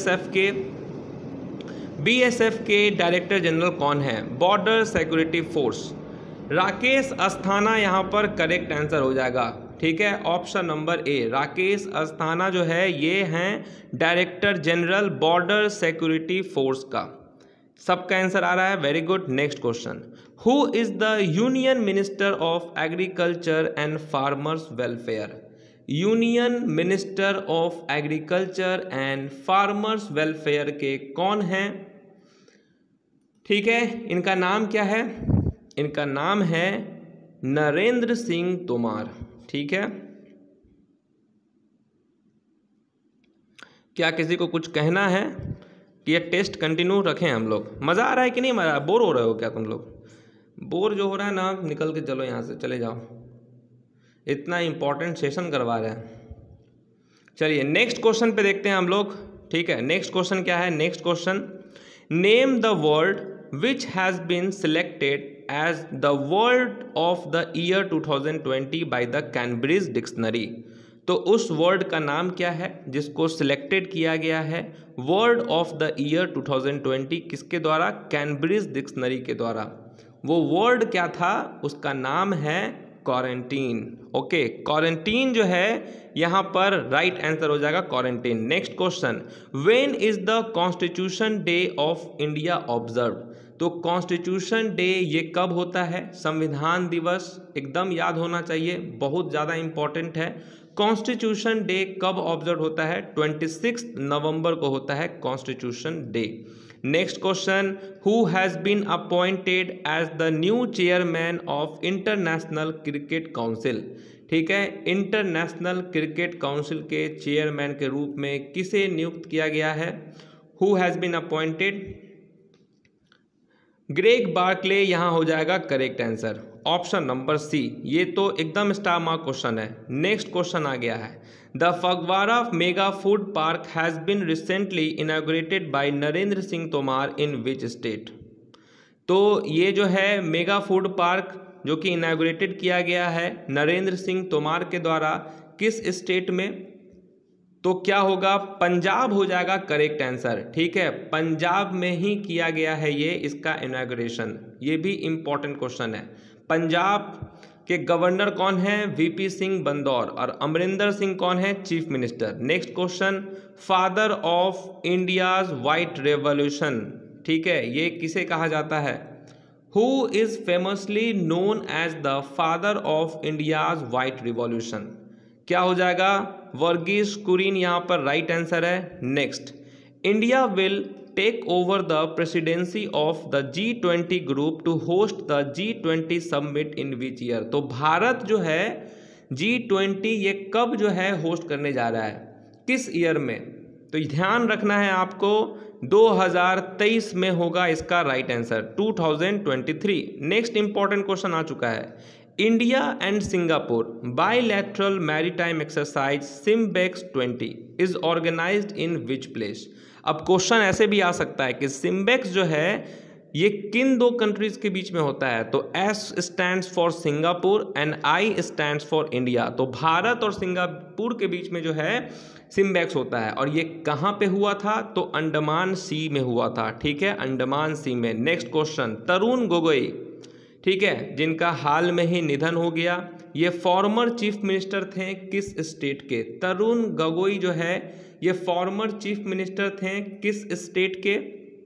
Speaker 1: BSF के डायरेक्टर जनरल कौन है, border security force, Rakesh Asthana यहाँ पर करेक्ट आंसर हो जाएगा, ठीक है, option number A. Rakesh Asthana जो है ये हैं director general border security force का। सबका आंसर आ रहा है, very good. Next question, who is the union minister of agriculture and farmers welfare. Union minister of agriculture and farmers welfare के कौन हैं, ठीक है, इनका नाम क्या है, इनका नाम है नरेंद्र सिंह तोमर, ठीक है। क्या किसी को कुछ कहना है कि ये टेस्ट कंटिन्यू रखें हम लोग, मज़ा आ रहा है कि नहीं मज़ा, बोर हो रहे हो क्या तुम लोग, बोर जो हो रहा है ना निकल के चलो यहाँ से, चले जाओ, इतना इम्पोर्टेंट सेशन करवा रहे हैं। चलिए नेक्स्ट क्वेश्चन पे देखते हैं हम लोग, ठीक है। नेक्स्ट क्वेश्चन क्या है, next question, name the word which has been selected as the word of the year 2020 by the Cambridge Dictionary। तो उस वर्ड का नाम क्या है जिसको सिलेक्टेड किया गया है वर्ड ऑफ द ईयर 2020 किसके द्वारा? कैम्ब्रिज डिक्शनरी के द्वारा। वो वर्ड क्या था? उसका नाम है क्वारंटीन। ओके, क्वारंटीन जो है यहाँ पर राइट आंसर हो जाएगा quarantine. Next question, when is the constitution day of India observe? तो कॉन्स्टिट्यूशन डे ये कब होता है? संविधान दिवस एकदम याद होना चाहिए, बहुत ज़्यादा इंपॉर्टेंट है। कॉन्स्टिट्यूशन डे कब ऑब्जर्व होता है? 26 नवंबर को होता है constitution day. Next question, who has been appointed as the new chairman of international cricket council? ठीक है, इंटरनेशनल क्रिकेट काउंसिल के चेयरमैन के रूप में किसे नियुक्त किया गया है? Who has been appointed? Greg Barclay यहाँ हो जाएगा correct answer, option number C. ये तो एकदम स्टार मार्क क्वेश्चन है। नेक्स्ट क्वेश्चन आ गया है, the Phagwara mega food park has been recently inaugurated bye Narendra Singh Tomar in which state? तो ये जो है मेगा फूड पार्क जो कि इनॉग्रेटेड किया गया है नरेंद्र सिंह तोमर के द्वारा, किस स्टेट में? तो क्या होगा? पंजाब हो जाएगा करेक्ट आंसर। ठीक है, पंजाब में ही किया गया है ये इसका इनॉग्रेशन। ये भी इंपॉर्टेंट क्वेश्चन है। पंजाब के गवर्नर कौन है? वीपी सिंह बंदौर। और अमरिंदर सिंह कौन है? Chief minister. Next question, father of India's white revolution, ठीक है, ये किसे कहा जाता है? Who is famously known as the father of India's white revolution? क्या हो जाएगा? वर्गीस कुरियन यहाँ पर राइट आंसर है। Next, India will take over the presidency of the G20 group to host the G20 summit in which year? तो भारत जो है G20 ये कब जो है होस्ट करने जा रहा है, किस ईयर में? तो ध्यान रखना है आपको, 2023 में होगा इसका right answer, 2023। Next important question आ चुका है, India and Singapore bilateral maritime exercise SIMBEX 20 is organised in which place? अब क्वेश्चन ऐसे भी आ सकता है कि सिम्बेक्स जो है ये किन दो कंट्रीज के बीच में होता है? तो S stands for Singapore and I stands for India. तो भारत और सिंगापुर के बीच में जो है सिम्बेक्स होता है, और ये कहाँ पे हुआ था? तो अंडमान सी में हुआ था। ठीक है, अंडमान सी में। नेक्स्ट क्वेश्चन, तरुण गोगोई, ठीक है, जिनका हाल में ही निधन हो गया, ये फॉर्मर चीफ मिनिस्टर थे किस स्टेट के? तरुण गोगोई जो है ये फॉर्मर चीफ मिनिस्टर थे किस स्टेट के?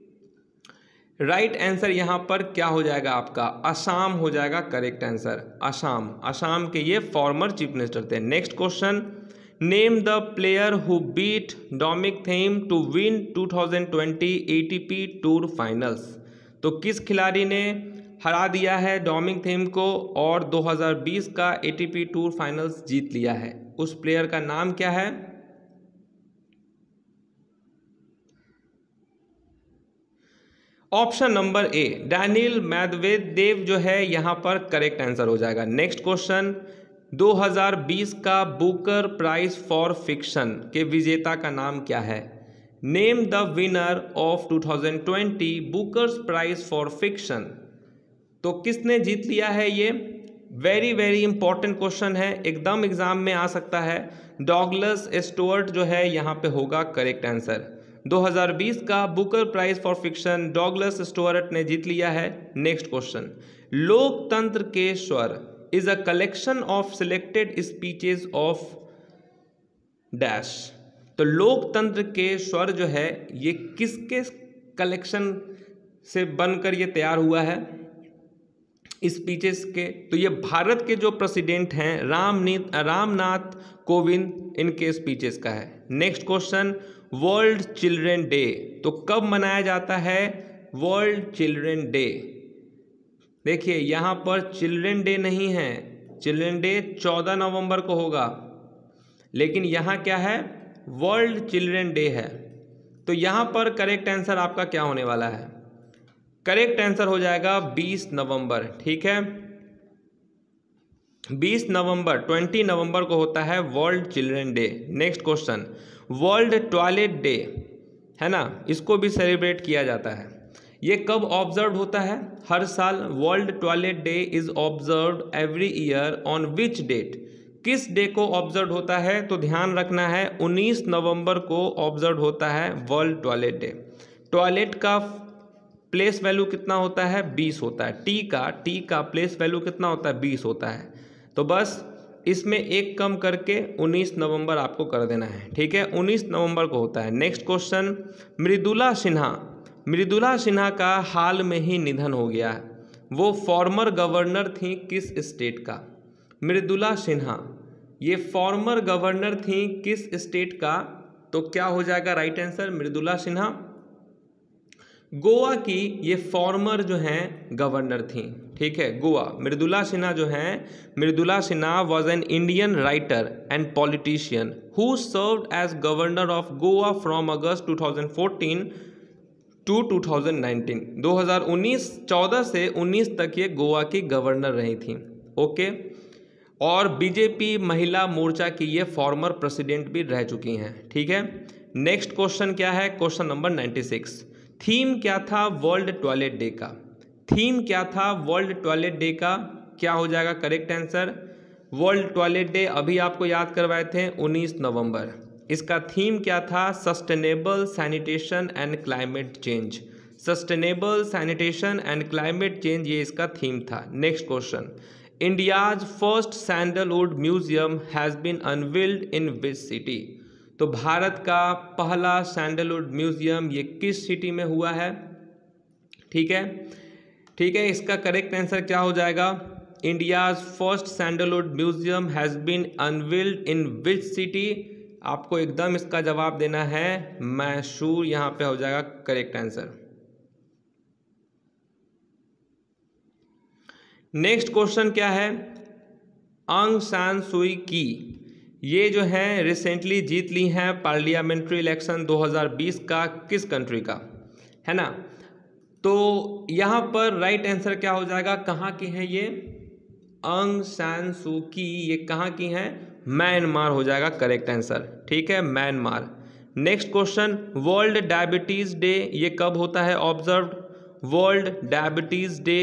Speaker 1: राइट आंसर यहाँ पर क्या हो जाएगा आपका? असम हो जाएगा करेक्ट आंसर, असम। असम के ये फॉर्मर चीफ मिनिस्टर थे। Next question, name the player who beat Dominic Thiem to win 2020 ATP tour finals? तो किस खिलाड़ी ने हरा दिया है डोमिनिक थीम को और 2020 का ATP टूर फाइनल्स जीत लिया है? उस प्लेयर का नाम क्या है? Option number A, Daniil Medvedev जो है यहाँ पर करेक्ट आंसर हो जाएगा। नेक्स्ट क्वेश्चन, 2020 का बुकर प्राइज फॉर फिक्शन के विजेता का नाम क्या है? Name the winner of 2020 Bookers prize for fiction. तो किसने जीत लिया है ये? वेरी वेरी इंपॉर्टेंट क्वेश्चन है, एकदम एग्जाम में आ सकता है। डॉगलस स्टुअर्ट जो है यहाँ पे होगा करेक्ट आंसर। 2020 का Booker prize for fiction Douglas Stuart ने जीत लिया है। Next question, Loktantra Ke Swar is a collection of selected speeches of dash. तो लोकतंत्र के स्वर जो है ये किसके कलेक्शन से बनकर ये तैयार हुआ है? स्पीचेस के। तो ये भारत के जो प्रेसिडेंट हैं रामनाथ कोविंद, इनके स्पीचेस का है। Next question, world children day तो कब मनाया जाता है? वर्ल्ड चिल्ड्रन डे, देखिए यहाँ पर चिल्ड्रन डे नहीं है, चिल्ड्रन डे 14 नवंबर को होगा, लेकिन यहाँ क्या है? वर्ल्ड चिल्ड्रन डे है। तो यहाँ पर करेक्ट आंसर आपका क्या होने वाला है? करेक्ट आंसर हो जाएगा 20 नवंबर। ठीक है, 20 नवंबर 20 नवंबर को होता है world children day. Next question, world toilet day है ना, इसको भी सेलिब्रेट किया जाता है। ये कब ऑब्जर्व होता है? हर साल। World toilet day is observed every year on which date? किस डे को ऑब्जर्व होता है? तो ध्यान रखना है 19 नवंबर को ऑब्जर्व होता है वर्ल्ड टॉयलेट डे। टॉयलेट का प्लेस वैल्यू कितना होता है? 20 होता है। टी का प्लेस वैल्यू कितना होता है? 20 होता है। तो बस इसमें एक कम करके 19 नवंबर आपको कर देना है, ठीक है। 19 नवंबर को होता है। नेक्स्ट क्वेश्चन, मृदुला सिन्हा का हाल में ही निधन हो गया है। वो फॉर्मर गवर्नर थी किस स्टेट का? मृदुला सिन्हा ये फॉर्मर गवर्नर थी किस स्टेट का? तो क्या हो जाएगा राइट आंसर? मृदुला सिन्हा गोवा की ये फॉर्मर जो हैं गवर्नर थी, ठीक है, गोवा। मृदुला सिन्हा जो हैं, Mridula Sinha was an Indian writer and politician who served as governor of Goa from August 2014 to 2019। 2014 से 19 तक ये गोवा की गवर्नर रही थी, ओके। और बीजेपी महिला मोर्चा की ये फॉर्मर प्रेसिडेंट भी रह चुकी हैं, ठीक है। नेक्स्ट क्वेश्चन क्या है? Question number 96। थीम क्या था वर्ल्ड टॉयलेट डे का? थीम क्या था वर्ल्ड टॉयलेट डे का? क्या हो जाएगा correct answer? World toilet day अभी आपको याद करवाए थे 19 नवंबर। इसका थीम क्या था? Sustainable sanitation and climate change. Sustainable sanitation and climate change ये इसका थीम था। Next question, India's first sandalwood museum has been unveiled in which city? तो भारत का पहला सैंडलवुड म्यूजियम ये किस सिटी में हुआ है? ठीक है, ठीक है। इसका करेक्ट आंसर क्या हो जाएगा? India's first sandalwood museum has been unveiled in which city? आपको एकदम इसका जवाब देना है मैसूर, यहाँ पे हो जाएगा करेक्ट आंसर। नेक्स्ट क्वेश्चन क्या है? आंग सान सुई की ये जो है रिसेंटली जीत ली हैं पार्लियामेंट्री इलेक्शन 2020 का किस कंट्री का, है ना। तो यहाँ पर राइट आंसर क्या हो जाएगा? कहाँ की हैं ये? आंग सान सू की ये कहाँ की हैं? म्यांमार हो जाएगा करेक्ट आंसर, ठीक है, Myanmar. Next question, world diabetes day ये कब होता है ऑब्जर्व्ड? वर्ल्ड डायबिटीज डे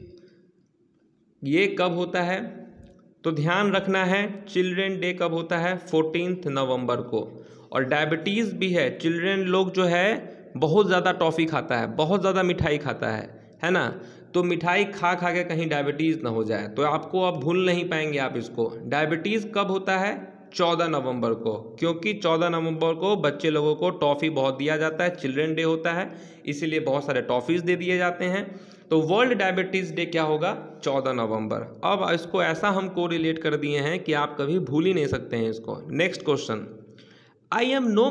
Speaker 1: ये कब होता है? तो ध्यान रखना है चिल्ड्रन डे कब होता है? 14 नवंबर को। और डायबिटीज़ भी है, चिल्ड्रन लोग जो है बहुत ज़्यादा टॉफ़ी खाता है, बहुत ज़्यादा मिठाई खाता है ना। तो मिठाई खा खा के कहीं डायबिटीज़ ना हो जाए, तो आपको अब भूल नहीं पाएंगे आप इसको। डायबिटीज़ कब होता है? 14 नवंबर को, क्योंकि 14 नवंबर को बच्चे लोगों को टॉफ़ी बहुत दिया जाता है, चिल्ड्रन डे होता है, इसीलिए बहुत सारे टॉफ़ीज़ दे दिए जाते हैं। तो वर्ल्ड डायबिटीज़ डे क्या होगा? 14 नवंबर। अब इसको ऐसा हम को रिलेट कर दिए हैं कि आप कभी भूल ही नहीं सकते हैं इसको। Next question, I am no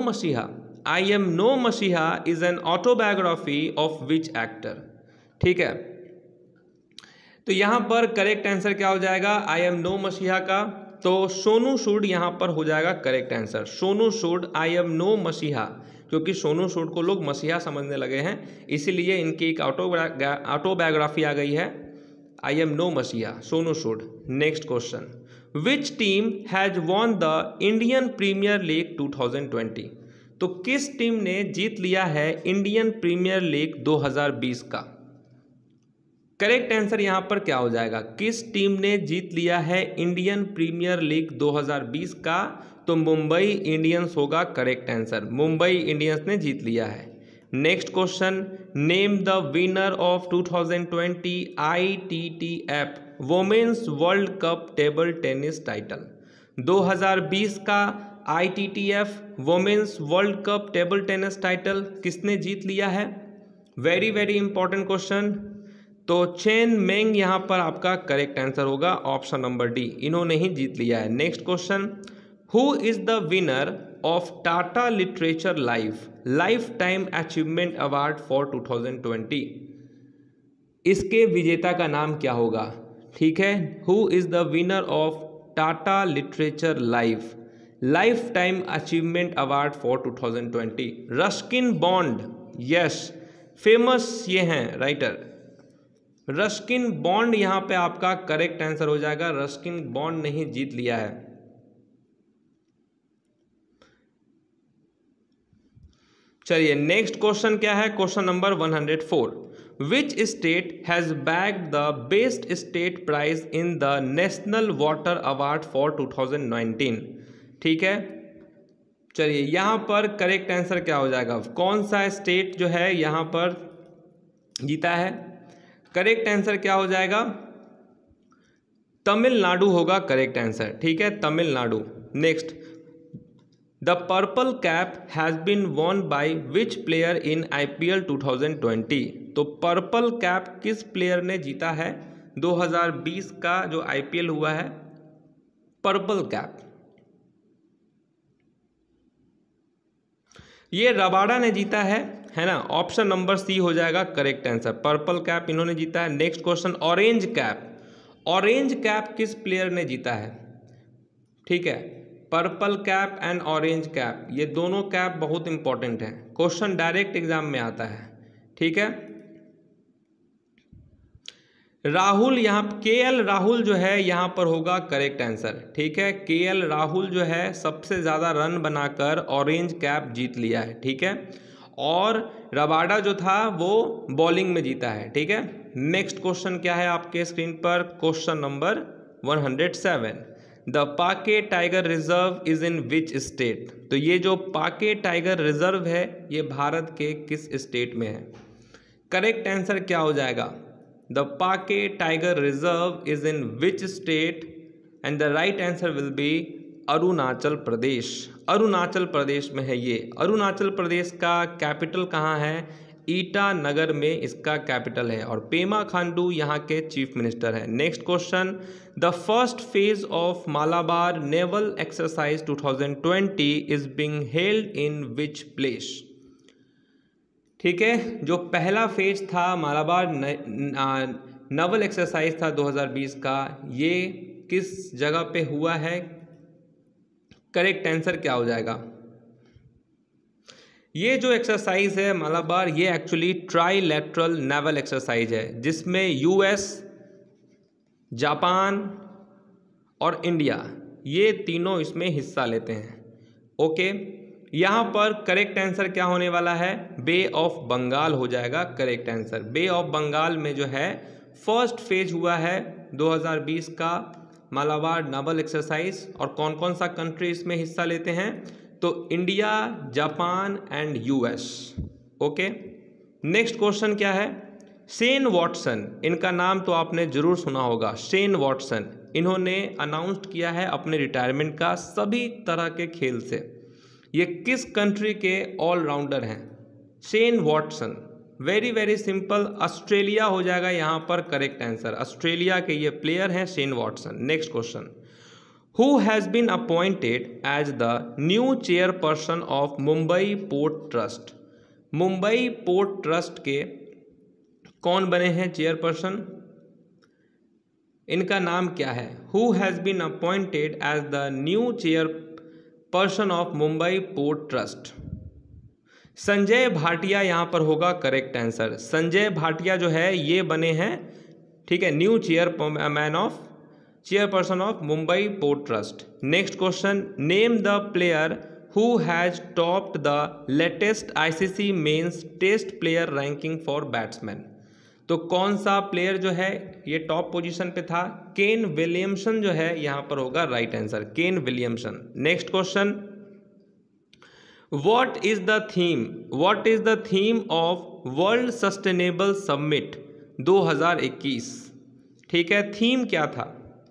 Speaker 1: messiah is an autobiography of which actor? ठीक है, तो यहाँ पर करेक्ट आंसर क्या हो जाएगा आई एम नो मसीहा का? तो सोनू सूद यहाँ पर हो जाएगा correct answer. Sonu Sood, I am no messiah, क्योंकि सोनू सूद को लोग मसीहा समझने लगे हैं, इसीलिए इनकी एक ऑटोबायोग्राफी आ गई है, आई am no messiah, Sonu Sood. Next question, which team has won the Indian premier league 2020? तो किस टीम ने जीत लिया है इंडियन प्रीमियर लीग 2020 का? करेक्ट आंसर यहां पर क्या हो जाएगा? किस टीम ने जीत लिया है इंडियन प्रीमियर लीग 2020 का? तो मुंबई इंडियंस होगा करेक्ट आंसर, मुंबई इंडियंस ने जीत लिया है। Next question, name the winner of 2020 ITTF women's world cup table tennis title. 2020 का ITTF women's world cup table tennis title किसने जीत लिया है? Very very important question. तो चेन मेंग यहाँ पर आपका करेक्ट आंसर होगा, ऑप्शन नंबर डी, इन्होंने ही जीत लिया है। Next question, who is the winner of Tata literature lifetime achievement award for 2020? इसके विजेता का नाम क्या होगा? ठीक है, who is the winner of Tata literature lifetime achievement award for 2020? Ruskin Bond, yes, famous ये हैं राइटर, रस्किन बॉन्ड यहाँ पे आपका करेक्ट आंसर हो जाएगा। रस्किन बॉन्ड ने ही जीत लिया है। चलिए नेक्स्ट क्वेश्चन क्या है? Question number 104, which state has bagged the best state prize in the national water award for 2019। ठीक है, चलिए यहाँ पर करेक्ट आंसर क्या हो जाएगा, कौन सा स्टेट जो है यहाँ पर जीता है? करेक्ट आंसर क्या हो जाएगा? तमिलनाडु होगा करेक्ट आंसर। ठीक है, Tamil Nadu. Next, the purple cap has been won by which player in IPL 2020। तो पर्पल कैप किस प्लेयर ने जीता है 2020 का जो IPL हुआ है, पर्पल कैप? ये रबाडा ने जीता है ना। ऑप्शन नंबर सी हो जाएगा करेक्ट आंसर, पर्पल कैप इन्होंने जीता है। Next question, orange cap. Orange cap किस प्लेयर ने जीता है? ठीक है, purple cap and orange cap, ये दोनों कैप बहुत इंपॉर्टेंट हैं, क्वेश्चन डायरेक्ट एग्जाम में आता है। ठीक है, राहुल, यहाँ KL राहुल जो है यहाँ पर होगा करेक्ट आंसर। ठीक है, KL राहुल जो है सबसे ज़्यादा रन बनाकर ऑरेंज कैप जीत लिया है। ठीक है, और रबाडा जो था वो बॉलिंग में जीता है। ठीक है, नेक्स्ट क्वेश्चन क्या है आपके स्क्रीन पर? Question number 107, the Pakke tiger reserve is in which state? तो ये जो पाके टाइगर रिजर्व है ये भारत के किस स्टेट में है? करेक्ट आंसर क्या हो जाएगा? The Pakke tiger reserve is in which state? And the right answer will be Arunachal Pradesh. Arunachal Pradesh में है ये। अरुणाचल प्रदेश का कैपिटल कहाँ है? ईटानगर में इसका कैपिटल है, और पेमा खांडू यहाँ के चीफ मिनिस्टर हैं। Next question, the first phase of Malabar naval exercise 2020 is being held in which place? ठीक है, जो पहला फेज था मालाबार नेवल एक्सरसाइज था 2020 का, ये किस जगह पे हुआ है? करेक्ट आंसर क्या हो जाएगा? ये जो एक्सरसाइज है मालाबार, ये एक्चुअली ट्राईलैटरल नेवल एक्सरसाइज है, जिसमें US, जापान और इंडिया ये तीनों इसमें हिस्सा लेते हैं। ओके, यहाँ पर करेक्ट आंसर क्या होने वाला है? बे ऑफ बंगाल हो जाएगा correct answer. Bay of Bengal में जो है फर्स्ट फेज हुआ है 2020 का मालाबार नेवल एक्सरसाइज, और कौन कौन सा कंट्री इसमें हिस्सा लेते हैं? तो India, Japan and US। Okay, next question क्या है? शेन वॉटसन, इनका नाम तो आपने जरूर सुना होगा। शेन वॉटसन, इन्होंने अनाउंस किया है अपने रिटायरमेंट का सभी तरह के खेल से। ये किस कंट्री के ऑलराउंडर हैं? Shane Watson, very very simple, Australia हो जाएगा यहाँ पर करेक्ट आंसर। ऑस्ट्रेलिया के ये प्लेयर हैं Shane Watson. Next question, Who has been appointed as the new chairperson of Mumbai port trust? Mumbai port trust के कौन बने हैं चेयरपर्सन? इनका नाम क्या है? Who has been appointed as the new chairperson of Mumbai port trust? Sanjay Bhatia यहाँ पर होगा करेक्ट आंसर। संजय भाटिया जो है ये बने हैं, ठीक है, new chairperson of Mumbai port trust. Next question, name the player who has topped the latest ICC men's test player ranking for batsman? तो कौन सा प्लेयर जो है ये टॉप पोजीशन पे था? केन विलियमसन जो है यहाँ पर होगा right answer, Kane Williamson. Next question, what is the theme of world sustainable summit 2021? ठीक है, थीम क्या था?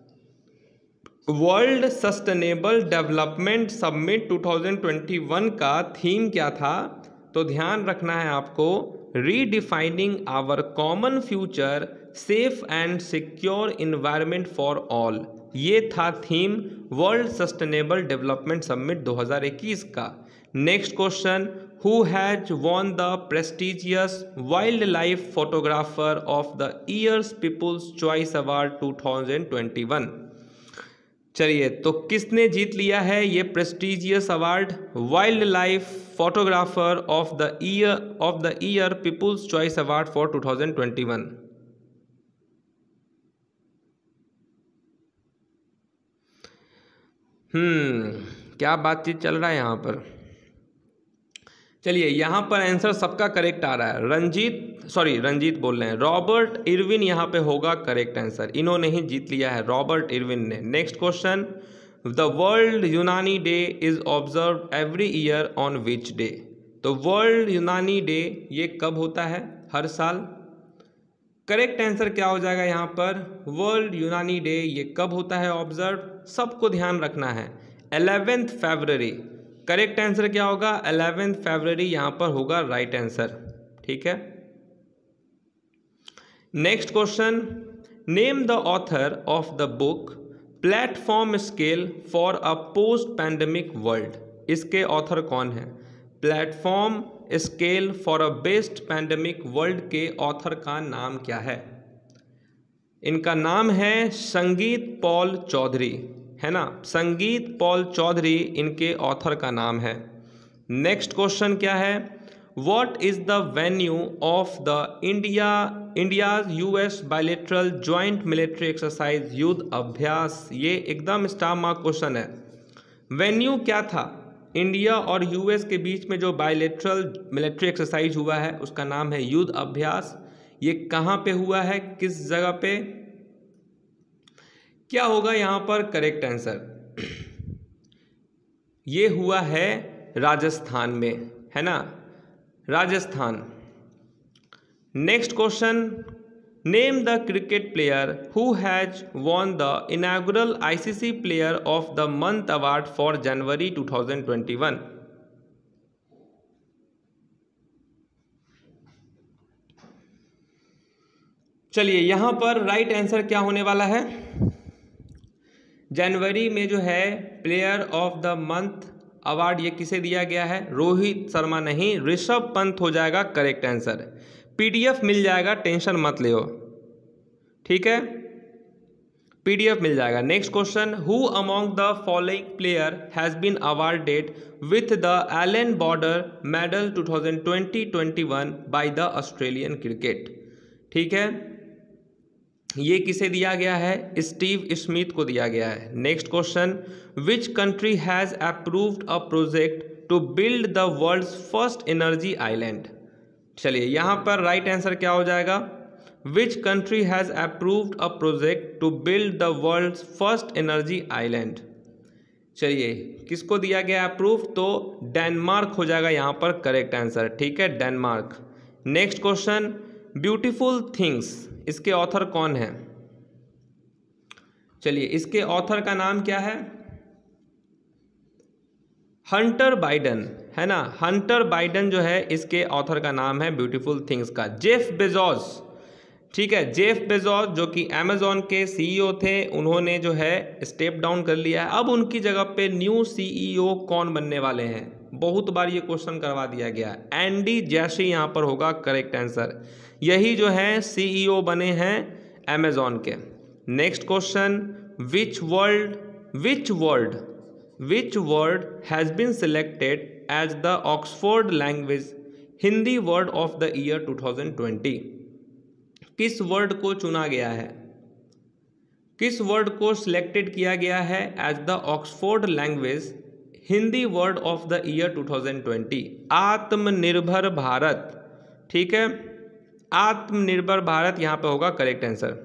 Speaker 1: वर्ल्ड सस्टेनेबल डेवलपमेंट समिट 2021 का थीम क्या था? तो ध्यान रखना है आपको, redefining our common future, safe and secure environment for all, ये था theme world sustainable development summit 2021 का। Next question, who has won the prestigious wildlife photographer of the years people's choice award 2021? चलिए, तो किसने जीत लिया है ये prestigious award? Wildlife photographer of the year people's choice award for 2021। क्या बातचीत चल रहा है यहाँ पर? चलिए यहाँ पर आंसर सबका करेक्ट आ रहा है। रंजीत बोल रहे हैं, रॉबर्ट इरविन यहाँ पे होगा करेक्ट आंसर। इन्होंने ही जीत लिया है, रॉबर्ट इरविन ने। Next question, the world Unani day is observe every year on which day. तो वर्ल्ड यूनानी डे ये कब होता है? हर साल। करेक्ट आंसर क्या हो जाएगा यहाँ पर? वर्ल्ड यूनानी डे ये कब होता है ऑब्जर्व? सबको ध्यान रखना है, 11 फरवरी। करेक्ट आंसर क्या होगा? 11 फरवरी यहाँ पर होगा राइट आंसर। ठीक है। Next question, name the author of the book platform scale for a post pandemic world. इसके ऑथर कौन है? Platform scale for a best pandemic world के ऑथर का नाम क्या है? इनका नाम है संगीत पॉल चौधरी, है ना। संगीत पॉल चौधरी इनके ऑथर का नाम है। नेक्स्ट क्वेश्चन क्या है? What is the venue of the India's US bilateral joint military exercise Yudh Abhyas? ये एकदम स्टार मार्क क्वेश्चन है। वेन्यू क्या था? इंडिया और यूएस के बीच में जो बायलैटरल मिलिट्री एक्सरसाइज हुआ है उसका नाम है युद्ध अभ्यास। ये कहाँ पे हुआ है, किस जगह पे? क्या होगा यहाँ पर करेक्ट आंसर? ये हुआ है राजस्थान में, है ना, Rajasthan. Next question, name the cricket player who has won the inaugural ICC player of the month award for January 2021। चलिए यहाँ पर राइट आंसर क्या होने वाला है? जनवरी में जो है player of the month award ये किसे दिया गया है? रोहित शर्मा नहीं, ऋषभ पंत हो जाएगा करेक्ट आंसर। पीडीएफ मिल जाएगा, टेंशन मत लियो, ठीक है, पीडीएफ मिल जाएगा। Next question, who among the following player has been awarded with the Allan Border medal 2020-21 by the Australian cricket. ठीक है, ये किसे दिया गया है? स्टीव स्मिथ को दिया गया है। Next question, which country has approved a project to build the world's first energy island. चलिए यहाँ पर राइट आंसर क्या हो जाएगा? Which country has approved a project to build the world's first energy island. चलिए किसको दिया गया अप्रूव? तो डेनमार्क हो जाएगा यहाँ पर करेक्ट आंसर। ठीक है, Denmark. Next question, beautiful things इसके ऑथर कौन है? चलिए इसके ऑथर का नाम क्या है? हंटर बाइडन, है ना। हंटर बाइडन जो है इसके ऑथर का नाम है ब्यूटीफुल थिंग्स का। जेफ बेजोस, ठीक है, जेफ बेजोस जो कि अमेजॉन के सीईओ थे, उन्होंने जो है स्टेप डाउन कर लिया है। अब उनकी जगह पे न्यू सीईओ कौन बनने वाले हैं? बहुत बार ये क्वेश्चन करवा दिया गया। एंडी जैशी यहाँ पर होगा करेक्ट आंसर। यही जो है सीईओ बने हैं अमेजॉन के। Next question, which word has been selected as the Oxford language Hindi word of the year 2020। किस वर्ड को चुना गया है? किस वर्ड को सिलेक्टेड किया गया है as the Oxford language Hindi word of the year 2020? Aatmanirbhar Bharat. ठीक है, आत्मनिर्भर भारत यहां पे होगा correct answer.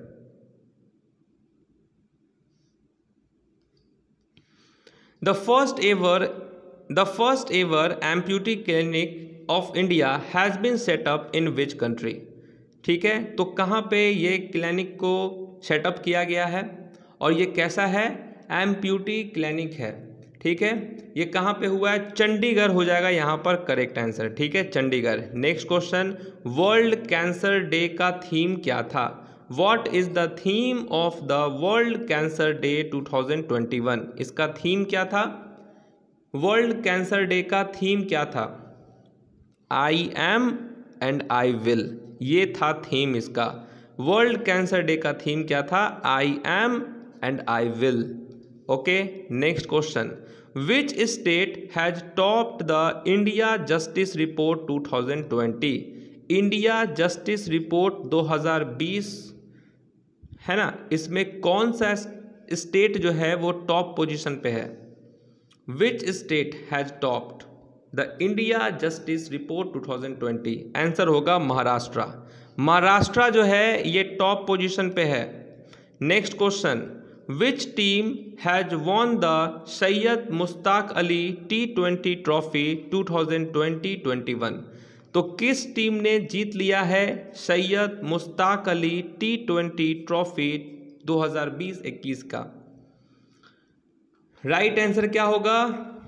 Speaker 1: The first ever amputee clinic of India has been set up in which country. ठीक है, तो कहाँ पे ये क्लिनिक को सेटअप किया गया है और ये कैसा है? एम्प्यूटी क्लिनिक है। ठीक है, ये कहाँ पे हुआ है? चंडीगढ़ हो जाएगा यहाँ पर करेक्ट आंसर। ठीक है, Chandigarh. Next question, world cancer day का थीम क्या था? What is the theme of the world cancer day 2021? इसका थीम क्या था? वर्ल्ड कैंसर डे का थीम क्या था? I am and I will, ये था थीम इसका। वर्ल्ड कैंसर डे का थीम क्या था? I am and I will. Okay, next question, which state has topped the India justice report 2020? India justice report 2020 है ना, इसमें कौन सा स्टेट जो है वो टॉप पोजीशन पे है? Which state has topped? The India justice report 2020? Answer होगा महाराष्ट्र। महाराष्ट्र जो है ये टॉप पोजीशन पे है। Next question, which team has won the Syed Mushtaq Ali T20 trophy 2020-21? तो किस टीम ने जीत लिया है सैयद मुश्ताक अली T20 ट्रॉफी 2020-21 का? राइट आंसर क्या होगा?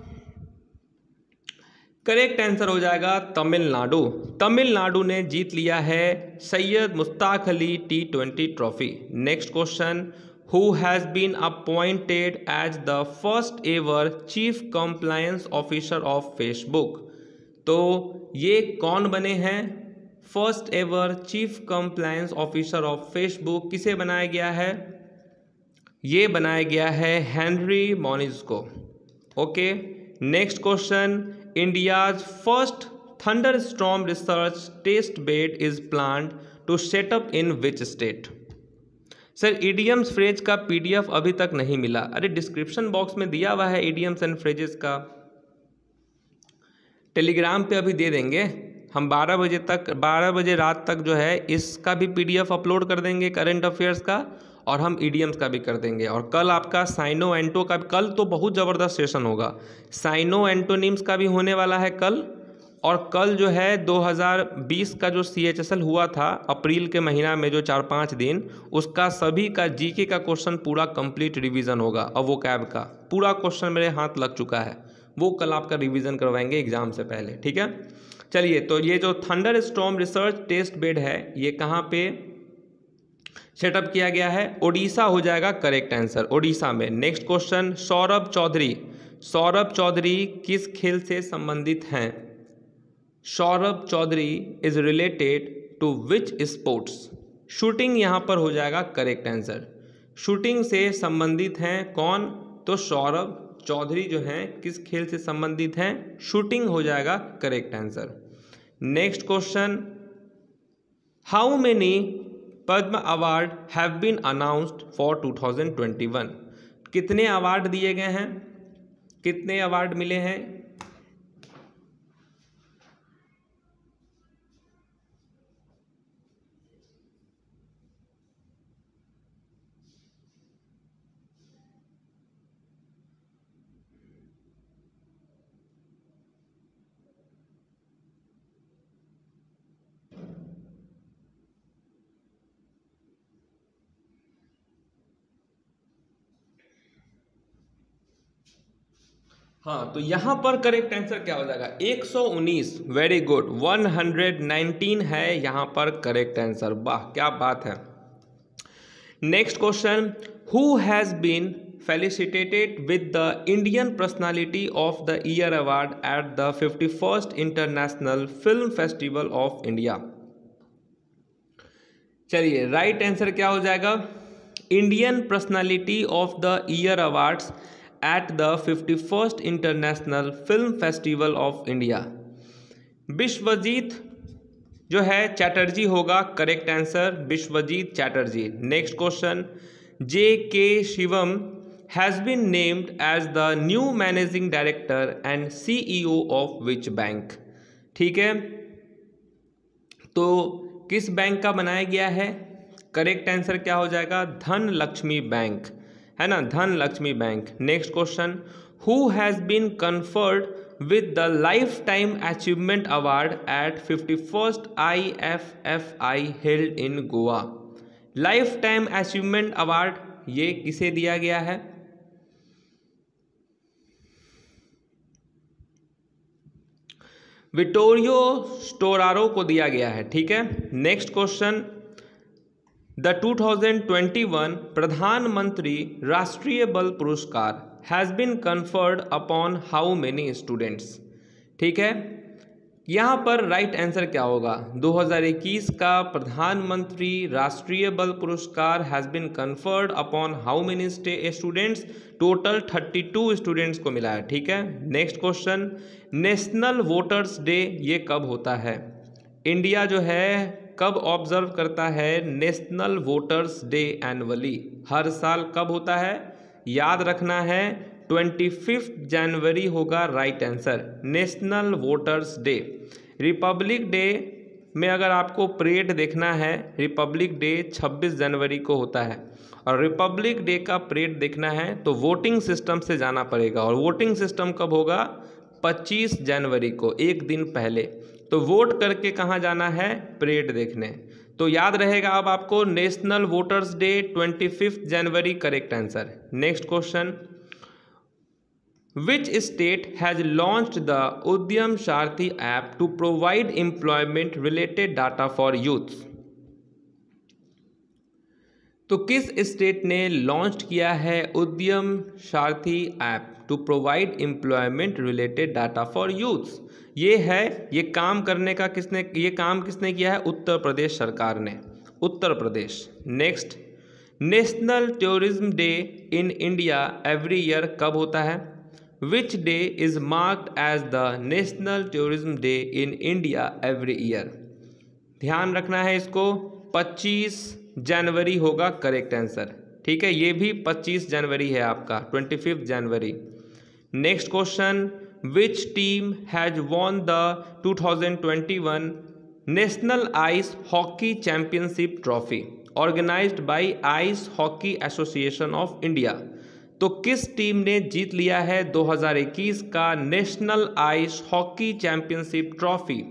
Speaker 1: करेक्ट आंसर हो जाएगा तमिलनाडु। तमिलनाडु ने जीत लिया है Syed Mushtaq Ali T20 trophy. Next question, who has been appointed as the first ever chief compliance officer of Facebook? तो ये कौन बने हैं first ever chief compliance officer of Facebook? किसे बनाया गया है? ये बनाया गया है हेनरी मोनिज को। Okay, next question, India's first thunderstorm research test bed is planned to set up in which state? Sir idioms phrase का PDF अभी तक नहीं मिला। अरे डिस्क्रिप्शन बॉक्स में दिया हुआ है इडियम्स एंड फ्रेजेस का, टेलीग्राम पे अभी दे देंगे हम। 12 बजे रात तक जो है इसका भी PDF अपलोड कर देंगे करंट अफेयर्स का, और हम इडियम्स का भी कर देंगे। और कल आपका साइनो एंटो का, कल तो बहुत ज़बरदस्त सेशन होगा। साइनो एंटोनिम्स का भी होने वाला है कल। और कल जो है 2020 का जो CHSL हुआ था अप्रैल के महीना में जो 4-5 दिन, उसका सभी का GK का क्वेश्चन पूरा कंप्लीट रिवीजन होगा। और वो कैब का पूरा क्वेश्चन मेरे हाथ लग चुका है, वो कल आपका रिवीजन करवाएंगे एग्जाम से पहले, ठीक है। चलिए, तो ये जो thunderstorm research test bed है ये कहाँ पे सेटअप किया गया है? ओडिशा हो जाएगा करेक्ट आंसर, ओडिशा में। नेक्स्ट क्वेश्चन, सौरभ चौधरी किस खेल से संबंधित हैं? Saurabh Chaudhary is related to which sports? Shooting यहाँ पर हो जाएगा करेक्ट आंसर। शूटिंग से संबंधित हैं कौन? तो सौरभ चौधरी जो हैं किस खेल से संबंधित हैं? शूटिंग हो जाएगा correct answer. Next question, how many Padma award have been announced for 2021? कितने अवार्ड दिए गए हैं? कितने अवार्ड मिले हैं? हाँ, तो यहाँ पर करेक्ट आंसर क्या हो जाएगा? 119। वेरी गुड, 119 है यहाँ पर करेक्ट आंसर। वाह, क्या बात है। Next question, who has been felicitated with the Indian personality of the year award at the 51st international film festival of India? चलिए, राइट आंसर क्या हो जाएगा? Indian personality of the year awards at the 51st international film festival of India. Vishwajit जो है चैटर्जी होगा correct answer, Vishwajit Chatterjee. Next question, J.K. Shivam has been named as the new managing director and CEO of which bank? ठीक है, तो किस bank का बनाया गया है? करेक्ट आंसर क्या हो जाएगा? धनलक्ष्मी बैंक, है ना, Dhanlaxmi bank. Next question, who has been conferred with the lifetime achievement award at 51st IFFI held in Goa? Lifetime achievement award ये किसे दिया गया है? विटोरियो स्टोरारो को दिया गया है, ठीक है। नेक्स्ट क्वेश्चन, द 2021 प्रधानमंत्री Rashtriya Bal Puraskar has been conferred upon how many students? ठीक है, यहाँ पर राइट आंसर क्या होगा? 2021 का प्रधानमंत्री Rashtriya Bal Puraskar has been conferred upon how many students? Total 32 students को मिला है, ठीक है। Next question, national voters day ये कब होता है? इंडिया जो है कब ऑब्जर्व करता है नेशनल वोटर्स डे एनुअली? हर साल कब होता है? याद रखना है 25 जनवरी होगा right answer. National voters day, republic day में अगर आपको परेड देखना है, रिपब्लिक डे 26 जनवरी को होता है, और रिपब्लिक डे का परेड देखना है तो वोटिंग सिस्टम से जाना पड़ेगा। और वोटिंग सिस्टम कब होगा? 25 जनवरी को, एक दिन पहले। तो वोट करके कहाँ जाना है? परेड देखने। तो याद रहेगा अब आपको, नेशनल वोटर्स डे 25 जनवरी correct answer. Next question, which state has launched the Udyam Sarathi app to provide employment related data for youths? तो किस स्टेट ने लॉन्च किया है Udyam Sarathi app to provide employment related data for youths? ये काम किसने किया है? उत्तर प्रदेश सरकार ने, Uttar Pradesh. Next, national tourism day in India every year कब होता है? Which day is marked as the national tourism day in India every year? ध्यान रखना है इसको, 25 जनवरी होगा करेक्ट आंसर। ठीक है, ये भी 25 जनवरी है आपका, 25 जनवरी। Next question, which team has won the 2021 national ice hockey championship trophy organized by ice hockey association of India? तो किस टीम ने जीत लिया है 2021 का national ice hockey championship trophy?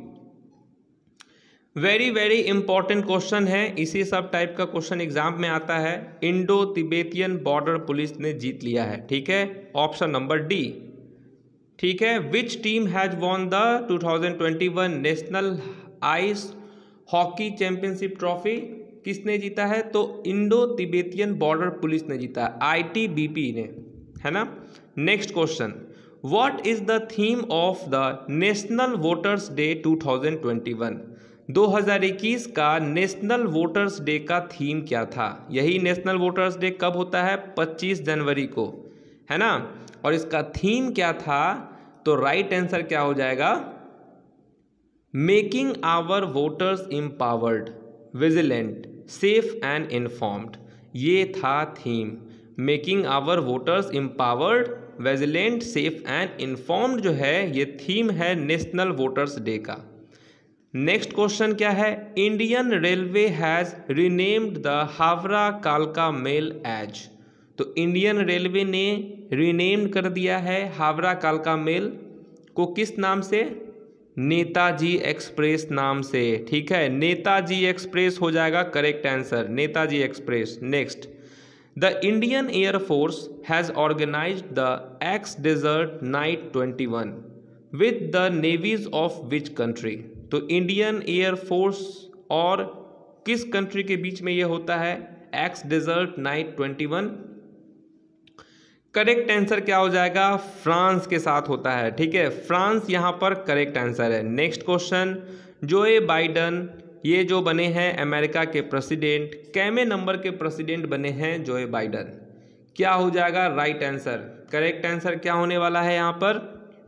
Speaker 1: Very very important question है, इसी सब टाइप का क्वेश्चन एग्जाम में आता है। इंडो तिब्बतियन बॉर्डर पुलिस ने जीत लिया है। ठीक है, ऑप्शन नंबर डी। ठीक है, which team has won the 2021 national ice hockey championship trophy? किसने जीता है? तो इंडो तिब्बतियन बॉर्डर पुलिस ने जीता है, ITBP ने, है ना। Next question, what is the theme of the national voters day 2021? 2021 का नेशनल वोटर्स डे का थीम क्या था? यही नेशनल वोटर्स डे कब होता है? 25 जनवरी को, है ना। और इसका थीम क्या था? तो राइट आंसर क्या हो जाएगा? Making our voters empowered, vigilant, safe and informed. ये था theme, making our voters empowered, vigilant, safe and informed जो है ये थीम है नेशनल वोटर्स डे का। नेक्स्ट क्वेश्चन क्या है? Indian railway has renamed the Howrah कालका मेल एज? तो इंडियन रेलवे ने रीनेम्ड कर दिया है हावड़ा कालका मेल को किस नाम से? नेताजी एक्सप्रेस नाम से। ठीक है, नेताजी एक्सप्रेस हो जाएगा correct answer, Netaji express. Next, the Indian air force has organised the X desert knight 21 with the navies of which country? तो इंडियन एयरफोर्स और किस कंट्री के बीच में ये होता है X desert knight 21? Correct answer क्या हो जाएगा? फ्रांस के साथ होता है। ठीक है, फ्रांस यहाँ पर करेक्ट आंसर है। नेक्स्ट क्वेश्चन, जोए बाइडन ये जो बने हैं अमेरिका के प्रेसिडेंट, कैमे नंबर के प्रेसिडेंट बने हैं जोए बाइडन? क्या हो जाएगा राइट आंसर? करेक्ट आंसर क्या होने वाला है यहाँ पर?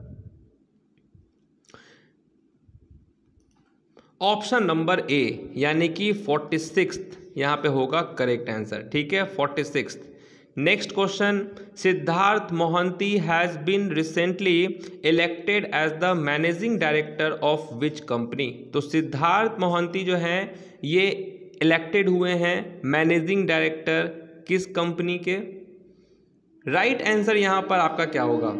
Speaker 1: ऑप्शन नंबर ए, यानी कि 46 यहाँ पे होगा करेक्ट आंसर। ठीक है, 46। Next question, Siddhartha Mohanty has been recently elected as the managing director of which company? तो सिद्धार्थ मोहंती जो हैं ये इलेक्टेड हुए हैं मैनेजिंग डायरेक्टर किस कंपनी के? राइट आंसर यहाँ पर आपका क्या होगा?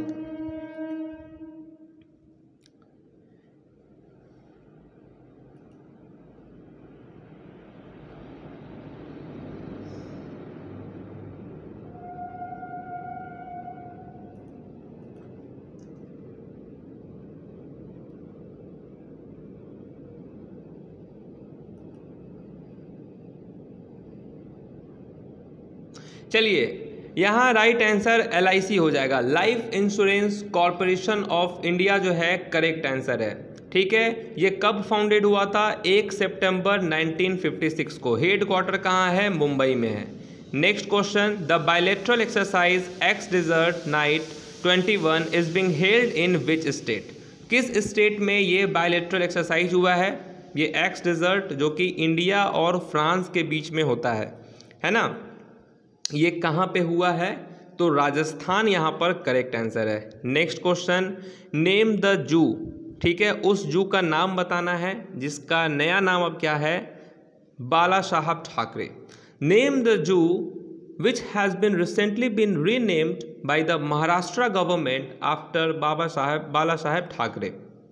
Speaker 1: चलिए, यहाँ राइट आंसर LIC हो जाएगा, life insurance corporation of India जो है करेक्ट आंसर है। ठीक है, ये कब फाउंडेड हुआ था? 1 सितंबर 1956 को। हेड क्वार्टर कहाँ है? मुंबई में है। Next question, the bilateral exercise X desert knight 21 is being held in which state? किस स्टेट में ये बायलैटरल एक्सरसाइज हुआ है? ये एक्स डेजर्ट जो कि इंडिया और फ्रांस के बीच में होता है ना, ये कहाँ पे हुआ है? तो राजस्थान यहाँ पर करेक्ट आंसर है। Next question, name the zoo, ठीक है, उस जू का नाम बताना है जिसका नया नाम अब क्या है, Bala Saheb Thackeray. Name the zoo which has been recently been renamed by the Maharashtra government after Bala Saheb Thackeray.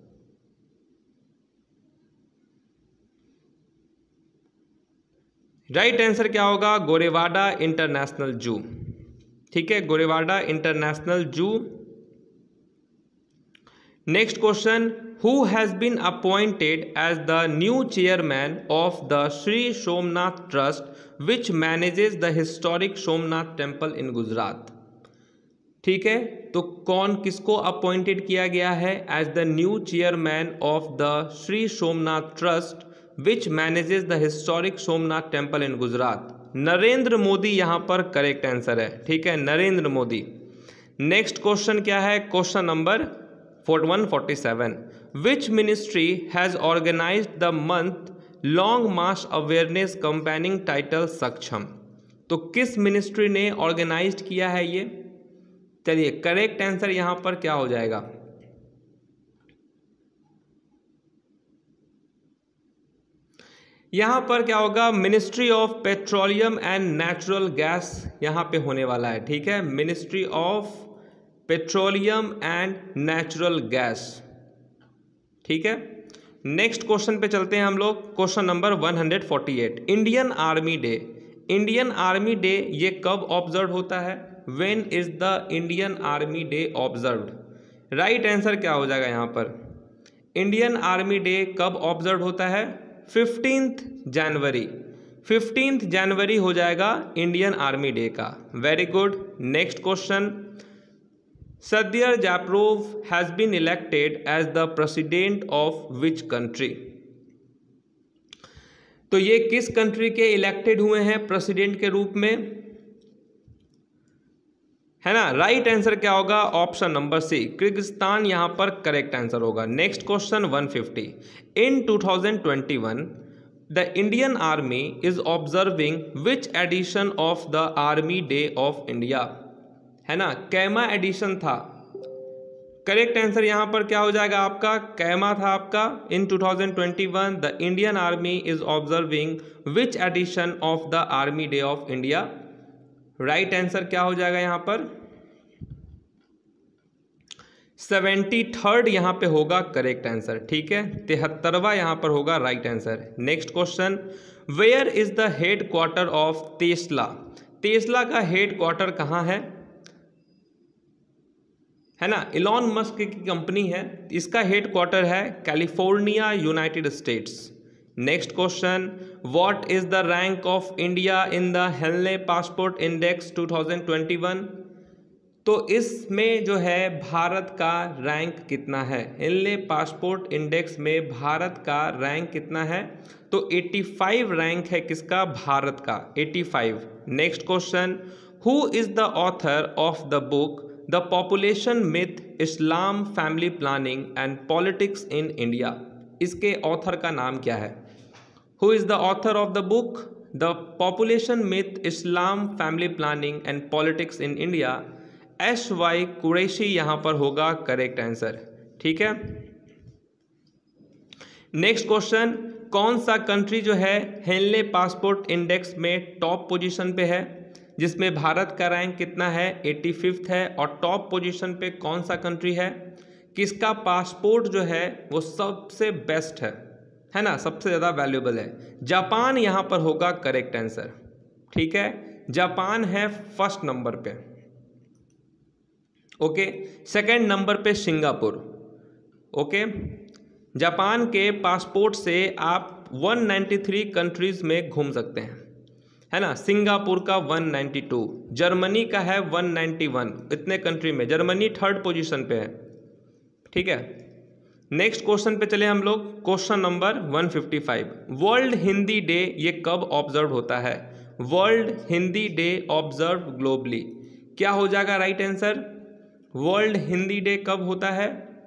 Speaker 1: Right answer क्या होगा, गोरेवाड़ा इंटरनेशनल जू, ठीक है, Gorewada international zoo. Next question, who has been appointed as the new chairman of the Sri Somnath Trust which manages the historic Somnath temple in Gujarat। ठीक है, तो कौन किसको appointed किया गया है as the new chairman of the Shri Somnath trust which manages the historic Somnath temple in Gujarat. Narendra Modi यहाँ पर करेक्ट आंसर है, ठीक है, नरेंद्र मोदी। नेक्स्ट क्वेश्चन क्या है, question number 147, which ministry has organised the month long march awareness campaigning title Saksham. तो किस मिनिस्ट्री ने ऑर्गेनाइज्ड किया है ये, चलिए करेक्ट आंसर यहां पर क्या हो जाएगा, यहां पर क्या होगा, ministry of petroleum and natural gas यहां पे होने वाला है, ठीक है, ministry of petroleum and natural gas, ठीक है। नेक्स्ट क्वेश्चन पे चलते हैं हम लोग, question number 148, Indian army day. Indian army day ये कब ऑब्जर्व होता है, when is the Indian army day observed. Right answer क्या हो जाएगा यहाँ पर, इंडियन आर्मी डे कब ऑब्जर्व होता है, 15 जनवरी, 15 जनवरी हो जाएगा इंडियन आर्मी डे का। Very good. Next question, Sadir Japarov has been elected as the president of which country। तो ये किस कंट्री के इलेक्टेड हुए हैं प्रेसिडेंट के रूप में, है ना। राइट आंसर क्या होगा, ऑप्शन नंबर सी, किर्गिस्तान यहां पर करेक्ट आंसर होगा। Next question 150, in 2021 the Indian army is observing which edition of the army day of India, है ना, कैमा एडिशन था। करेक्ट आंसर यहां पर क्या हो जाएगा आपका, कैमा था आपका। In 2021 the Indian army is observing which edition of the army day of India. Right answer क्या हो जाएगा यहां पर, 73rd यहां पे होगा करेक्ट आंसर, ठीक है, 73वां यहां पर होगा right answer. Next question, where is the headquarter of Tesla. Tesla का हेड क्वार्टर कहां है ना, इलॉन मस्क की कंपनी है, इसका हेड क्वार्टर है California, United States. Next question, what is the rank of India in the Henley passport index 2021। तो इसमें जो है भारत का रैंक कितना है, हेनले पासपोर्ट इंडेक्स में भारत का रैंक कितना है, तो 85 रैंक है किसका, भारत का, 85। Next question, who is the author of the book the population myth, Islam, family planning and politics in India. इसके ऑथर का नाम क्या है, who is the author of the book the population myth, Islam, family planning and politics in India. SY Quraishi यहां पर होगा correct answer, ठीक है। नेक्स्ट क्वेश्चन, कौन सा कंट्री जो है हेनले पासपोर्ट इंडेक्स में टॉप पोजीशन पे है, जिसमें भारत का रैंक कितना है, 85th है, और टॉप पोजीशन पे कौन सा कंट्री है, किसका पासपोर्ट जो है वो सबसे बेस्ट है ना, सबसे ज़्यादा वैल्यूएबल है। जापान यहाँ पर होगा करेक्ट आंसर, ठीक है, जापान है फर्स्ट नंबर पे, ओके। सेकंड नंबर पे सिंगापुर, ओके। जापान के पासपोर्ट से आप 193 कंट्रीज में घूम सकते हैं, है ना। सिंगापुर का 192, जर्मनी का है 191, इतने कंट्री में जर्मनी 3rd पोजीशन पे है, ठीक है। नेक्स्ट क्वेश्चन पे चले हम लोग, question number 155, world Hindi day ये कब ऑब्जर्व होता है, world Hindi day observe globally. क्या हो जाएगा right answer, world Hindi day कब होता है,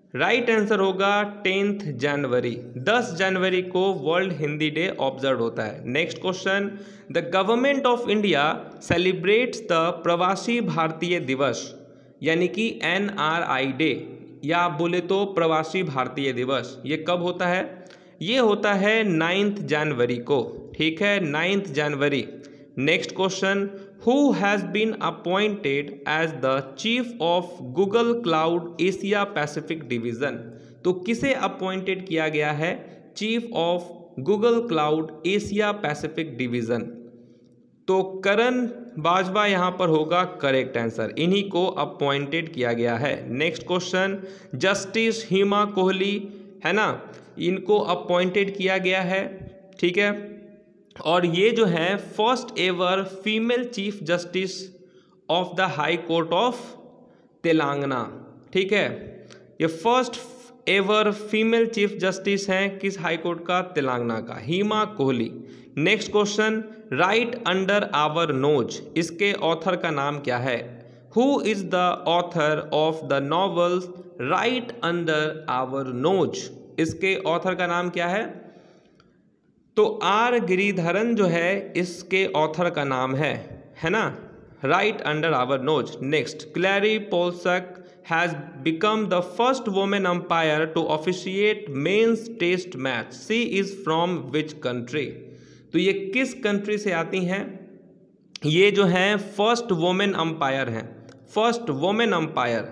Speaker 1: राइट आंसर होगा 10 जनवरी। 10 जनवरी को वर्ल्ड हिंदी डे ऑब्जर्व होता है। Next question, the government of India celebrates the Pravasi Bharatiya दिवस यानी कि NRI डे, या आप बोले तो प्रवासी भारतीय दिवस, ये कब होता है? ये होता है 9 जनवरी को। ठीक है, 9 जनवरी। Next question, who has been appointed as the chief of Google cloud Asia Pacific division? तो किसे अपॉइंटेड किया गया है chief of Google cloud Asia Pacific division? तो करण बाजवा यहाँ पर होगा करेक्ट आंसर, इन्हीं को अपॉइंटेड किया गया है। Next question, justice Hima Kohli है ना, इनको अपॉइंटेड किया गया है। ठीक है, और ये जो है first ever female chief justice of the high court of Telangana. ठीक है, ये first ever female chief justice हैं किस हाई कोर्ट का? तेलंगाना का, Hima Kohli. Next question, right under our nose, इसके ऑथर का नाम क्या है? Who is the author of the novel right under our nose? इसके ऑथर का नाम क्या है? तो R गिरिधरन जो है इसके ऑथर का नाम है ना, right under our nose. Next, Claire Polosak has become the first women umpire to officiate men's test match, she is from which country? तो ये किस कंट्री से आती हैं? ये जो हैं फर्स्ट वुमेन अंपायर हैं, फर्स्ट वुमेन अंपायर,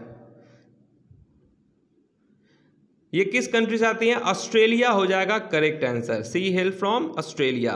Speaker 1: ये किस कंट्री से आती हैं? ऑस्ट्रेलिया हो जाएगा correct answer, she hail from Australia.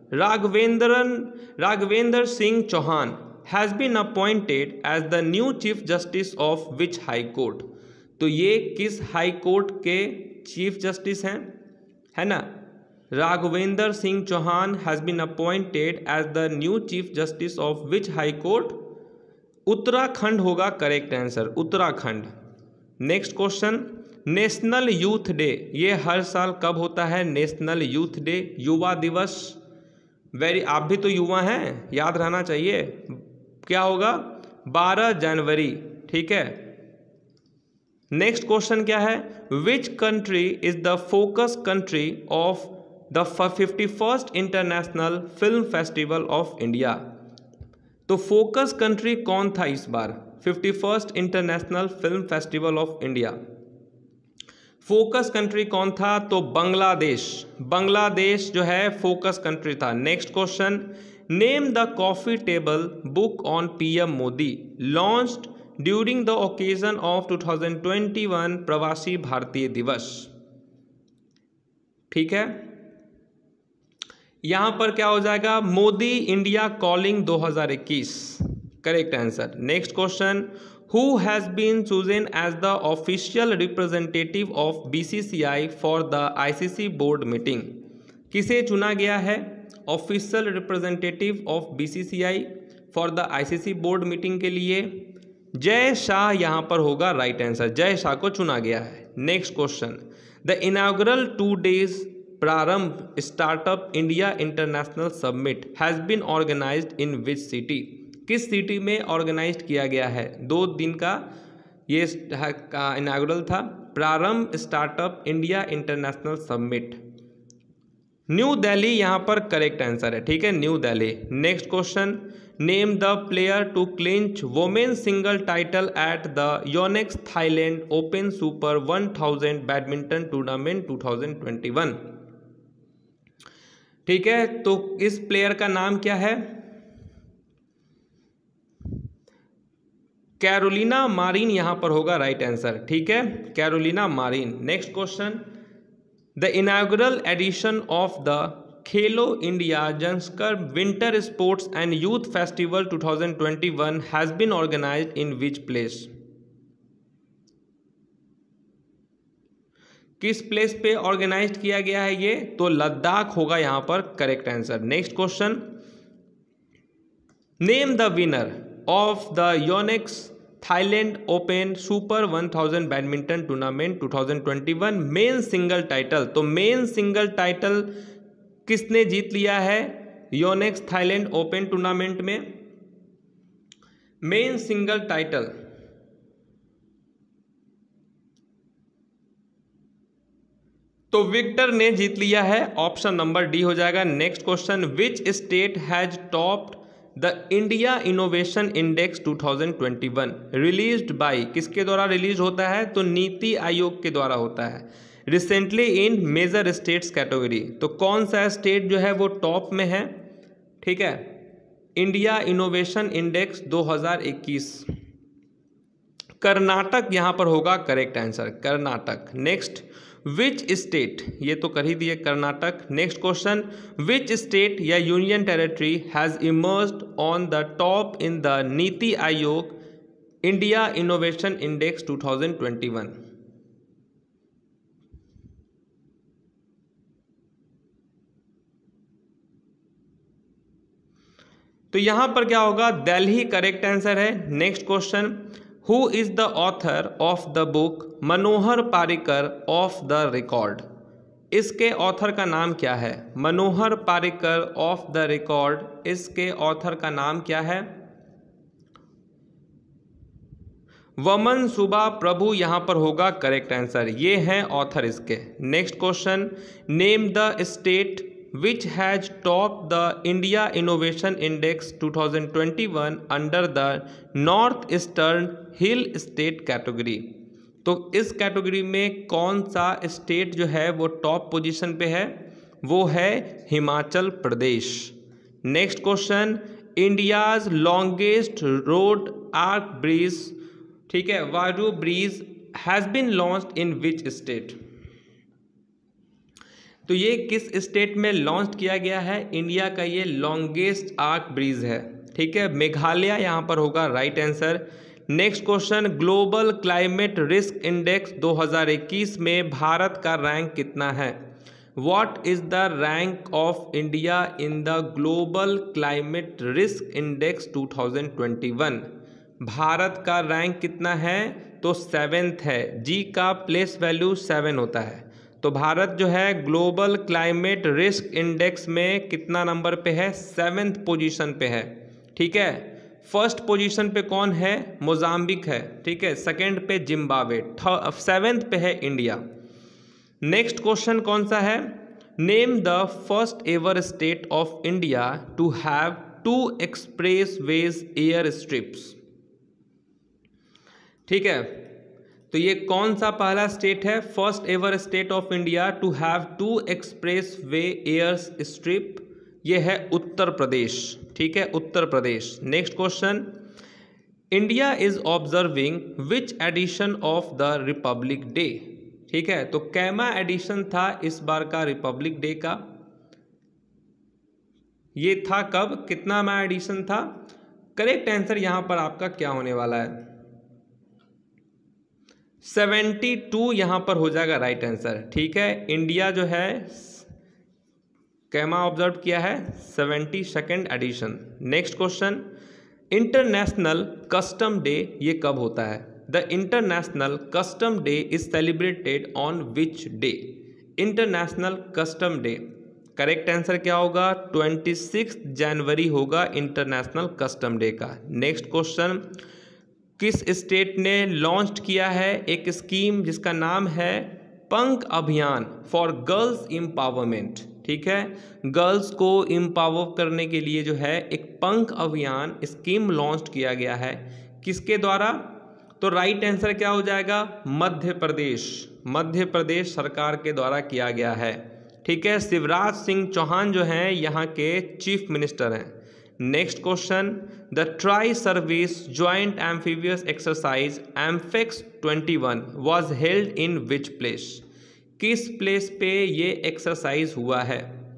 Speaker 1: Raghavendra Singh Chauhan has been appointed as the new chief justice of which high court? तो ये किस हाई कोर्ट के चीफ जस्टिस हैं, है ना? Raghavendra Singh Chauhan has been appointed as the new chief justice of which high court? Uttarakhand होगा correct answer, Uttarakhand. Next question, national youth day ये हर साल कब होता है? नेशनल यूथ डे, युवा दिवस। आप भी तो युवा हैं, याद रहना चाहिए। क्या होगा? 12 जनवरी। ठीक है, नेक्स्ट क्वेश्चन क्या है? Which country is the focus country of the 51st international film festival of India? तो फोकस कंट्री कौन था इस बार 51st international film festival of India? Focus country कौन था? तो बांग्लादेश, बांग्लादेश जो है फोकस कंट्री था। Next question, name the coffee table book on PM Modi launched during the occasion of 2021 Pravasi Bharatiya दिवस। ठीक है, यहां पर क्या हो जाएगा? Modi India calling 2021 correct answer. Next question, Who has been chosen as the official representative of BCCI for the ICC board meeting? किसे चुना गया है official representative of BCCI for the ICC board meeting के लिए? जय शाह यहाँ पर होगा राइट आंसर, जय शाह को चुना गया है। Next question, the inaugural 2 days Prarambh startup India international summit has been organised in which city? किस सिटी में ऑर्गेनाइज किया गया है? 2 दिन का ये इनॉग्रल था, Prarambh startup India international summit. New Delhi यहाँ पर करेक्ट आंसर है। ठीक है, new Delhi. Next question, name the player to clinch women single title at the Yonex Thailand open super 1000 badminton tournament 2021। ठीक है, तो इस प्लेयर का नाम क्या है? कैरोलिना मारिन यहाँ पर होगा राइट आंसर। ठीक है, Carolina Marin. Next question, the inaugural edition of the Khelo India Zanskar winter sports and youth festival 2021 has been organised in which place? किस प्लेस पे ऑर्गेनाइज्ड किया गया है ये? तो लद्दाख होगा यहाँ पर correct answer. Next question, name the winner of the Yonex Thailand open super 1000 badminton tournament 2021 men single title. तो मेन सिंगल टाइटल किसने जीत लिया है योनेक्स थाईलैंड ओपन टूर्नामेंट में? मेन सिंगल टाइटल तो विक्टर ने जीत लिया है, ऑप्शन नंबर डी हो जाएगा। Next question, which state has topped the India innovation index 2021 released by, किसके द्वारा रिलीज होता है? तो नीति आयोग के द्वारा होता है, recently in major states category. तो कौन सा स्टेट जो है वो टॉप में है? ठीक है, इंडिया इनोवेशन इंडेक्स 2021, कर्नाटक यहां पर होगा correct answer, Karnataka. Next, which state, ये तो कर ही दिए Karnataka. Next question, which state या union territory has emerged on the top in the NITI Aayog India innovation index 2021? तो यहां पर क्या होगा? दिल्ली करेक्ट आंसर है। Next question, who is the author of the book Manohar Parrikar off the record? इसके ऑथर का नाम क्या है? Manohar Parrikar off the record, इसके ऑथर का नाम क्या है? वमन सुबा प्रभु यहां पर होगा करेक्ट आंसर, ये हैं ऑथर इसके। Next question, name the state which has topped the India Innovation Index 2021 under the North Eastern Hill State category। तो इस कैटेगरी में कौन सा स्टेट जो है वो टॉप पोजीशन पे है? वो है Himachal Pradesh. Next question, India's longest road arch bridge, ठीक है, Wahrew bridge has been launched in which state? तो ये किस स्टेट में लॉन्च किया गया है? इंडिया का ये लॉन्गेस्ट आर्क ब्रिज है, ठीक है, मेघालय यहाँ पर होगा right answer. Next question, global climate risk index 2021 में भारत का रैंक कितना है? What is the rank of India in the global climate risk index 2021? Bharat का रैंक कितना है? तो 7th है, जी का प्लेस वैल्यू 7 होता है। तो भारत जो है ग्लोबल क्लाइमेट रिस्क इंडेक्स में कितना नंबर पे है? 7th पोजीशन पे है, ठीक है। फर्स्ट पोजीशन पे कौन है? मोजाम्बिक है, ठीक है। सेकंड पे जिम्बाब्वे, 7th पे है इंडिया। नेक्स्ट क्वेश्चन कौन सा है? Name the first ever state of India to have 2 expressways airstrips, ठीक है। तो ये कौन सा पहला स्टेट है? First ever state of India to have 2 expressway airstrip, ये है उत्तर प्रदेश, ठीक है, Uttar Pradesh. Next question, India is observing which edition of the Republic day, ठीक है। तो कैमा एडिशन था इस बार का रिपब्लिक डे का? ये था कब, कितना एडिशन था? करेक्ट आंसर यहां पर आपका क्या होने वाला है? 72 यहां पर हो जाएगा राइट आंसर, ठीक है। इंडिया जो है कैमा ऑब्जर्व किया है 72nd edition. Next question, international custom day ये कब होता है? The international custom day is celebrated on which day? International custom day, correct answer क्या होगा? 26 जनवरी होगा इंटरनेशनल कस्टम डे का। नेक्स्ट क्वेश्चन, किस स्टेट ने लॉन्च किया है एक स्कीम जिसका नाम है पंख अभियान फॉर गर्ल्स एम्पावरमेंट, ठीक है। गर्ल्स को एम्पावर करने के लिए जो है एक पंख अभियान स्कीम लॉन्च किया गया है, किसके द्वारा? तो राइट आंसर क्या हो जाएगा? मध्य प्रदेश, मध्य प्रदेश सरकार के द्वारा किया गया है, ठीक है। शिवराज सिंह चौहान जो हैं यहाँ के चीफ मिनिस्टर हैं। Next question, the tri service joint amphibious exercise AMPHEX 21 was held in which place? किस प्लेस पे ये एक्सरसाइज हुआ है?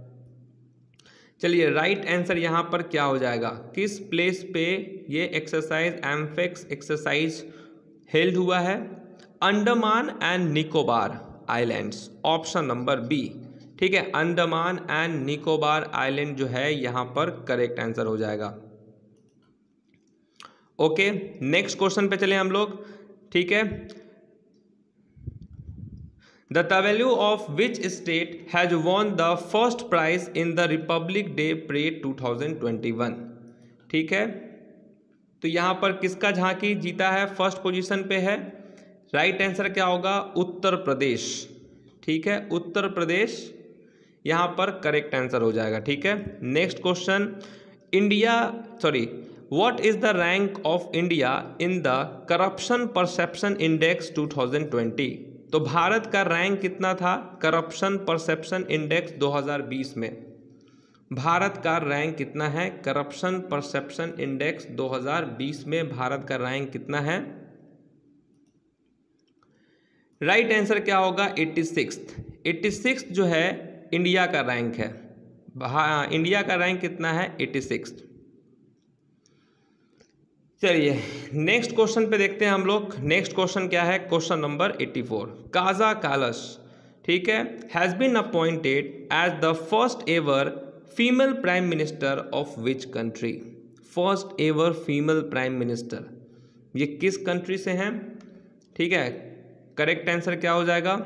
Speaker 1: चलिए राइट आंसर यहाँ पर क्या हो जाएगा? किस प्लेस पे ये एक्सरसाइज एम्फेक्स एक्सरसाइज हेल्ड हुआ है? Andaman and Nicobar islands, option number B, ठीक है। अंडमान एंड निकोबार आइलैंड जो है यहां पर करेक्ट आंसर हो जाएगा। ओके, नेक्स्ट क्वेश्चन पे चले हम लोग, ठीक है। The value of which state has won the first prize in the Republic Day parade 2021, ठीक है। तो यहां पर किसका झांकी जीता है? फर्स्ट पोजीशन पे है, राइट आंसर क्या होगा? उत्तर प्रदेश, ठीक है, उत्तर प्रदेश यहाँ पर करेक्ट आंसर हो जाएगा। ठीक है, next question, what is the rank of India in the Corruption Perception Index 2020? तो भारत का रैंक कितना था करप्शन परसेप्शन इंडेक्स 2020 में? भारत का रैंक कितना है करप्शन परसेप्शन इंडेक्स 2020 में? भारत का रैंक कितना है? राइट आंसर क्या होगा? 86 जो है इंडिया का रैंक है। इंडिया का रैंक कितना है? 86। चलिए नेक्स्ट क्वेश्चन पे देखते हैं हम लोग। नेक्स्ट क्वेश्चन क्या है? Question number 84। काजा कालस, ठीक है, has been appointed as the first ever female prime minister of which country? First ever female prime minister, ये किस कंट्री से हैं? ठीक है, करेक्ट आंसर क्या हो जाएगा?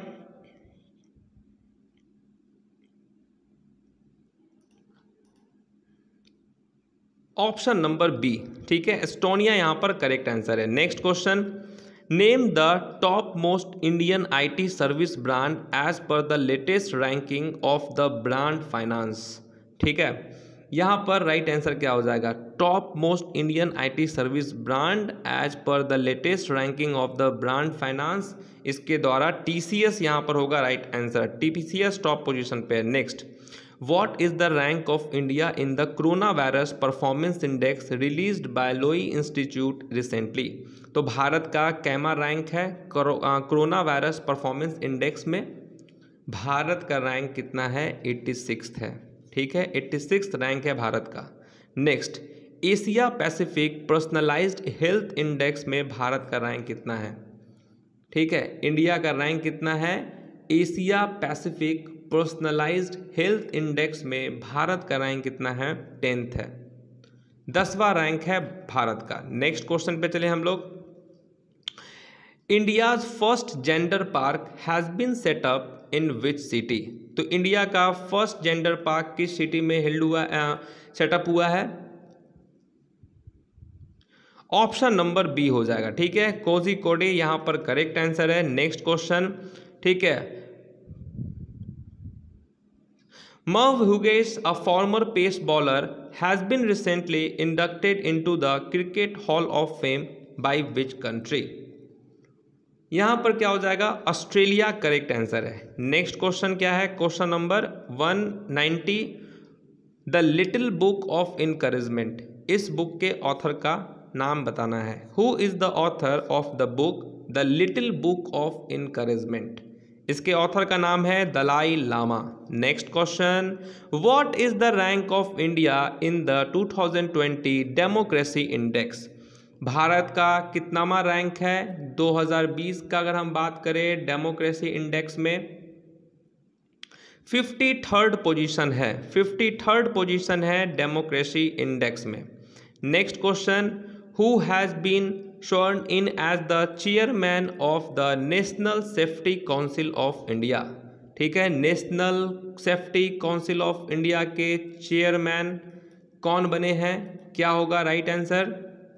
Speaker 1: ऑप्शन नंबर बी, ठीक है, एस्टोनिया यहाँ पर करेक्ट आंसर है। Next question, name the top most Indian IT service brand as per the latest ranking of the Brand Finance. ठीक है, यहाँ पर राइट आंसर क्या हो जाएगा? Top most Indian IT service brand as per the latest ranking of the Brand Finance, इसके द्वारा TCS यहाँ पर होगा right answer. TCS top position पे है। Next, What is the rank of India in the coronavirus performance index released by Lowy institute recently? तो भारत का कैमा रैंक है कोरोना वायरस परफॉर्मेंस इंडेक्स में? भारत का रैंक कितना है? 86 है। ठीक है, 86 रैंक है भारत का। Next, Asia Pacific personalised health index में भारत का रैंक कितना है? ठीक है, इंडिया का रैंक कितना है? Asia Pacific personalised health index में भारत का रैंक कितना है? 10th है, 10वां रैंक है भारत का। नेक्स्ट क्वेश्चन पे चले हम लोग। India's first gender park has been set up in which city? तो इंडिया का फर्स्ट जेंडर पार्क किस सिटी में सेटअप हुआ है? ऑप्शन नंबर बी हो जाएगा। ठीक है, कोझिकोडे यहाँ पर करेक्ट आंसर है। नेक्स्ट क्वेश्चन, ठीक है, Merv Hughes, a former pace bowler, has been recently inducted into the Cricket Hall of Fame by which country? यहाँ पर क्या हो जाएगा? ऑस्ट्रेलिया करेक्ट आंसर है। नेक्स्ट क्वेश्चन क्या है? Question number 190, the little book of encouragement, इस book के ऑथर का नाम बताना है। Who is the author of the book the little book of encouragement? इसके ऑथर का नाम है Dalai Lama. Next question, what is the rank of India in the 2020 democracy index? Bharat का कितनामा रैंक है 2020 का? अगर हम बात करें डेमोक्रेसी इंडेक्स में 53rd पोजीशन है, 53rd पोजीशन है डेमोक्रेसी इंडेक्स में। Next question, who has been sworn in as the chairman of the National Safety Council of India? ठीक है, National Safety Council of India के चेयरमैन कौन बने हैं? क्या होगा राइट आंसर?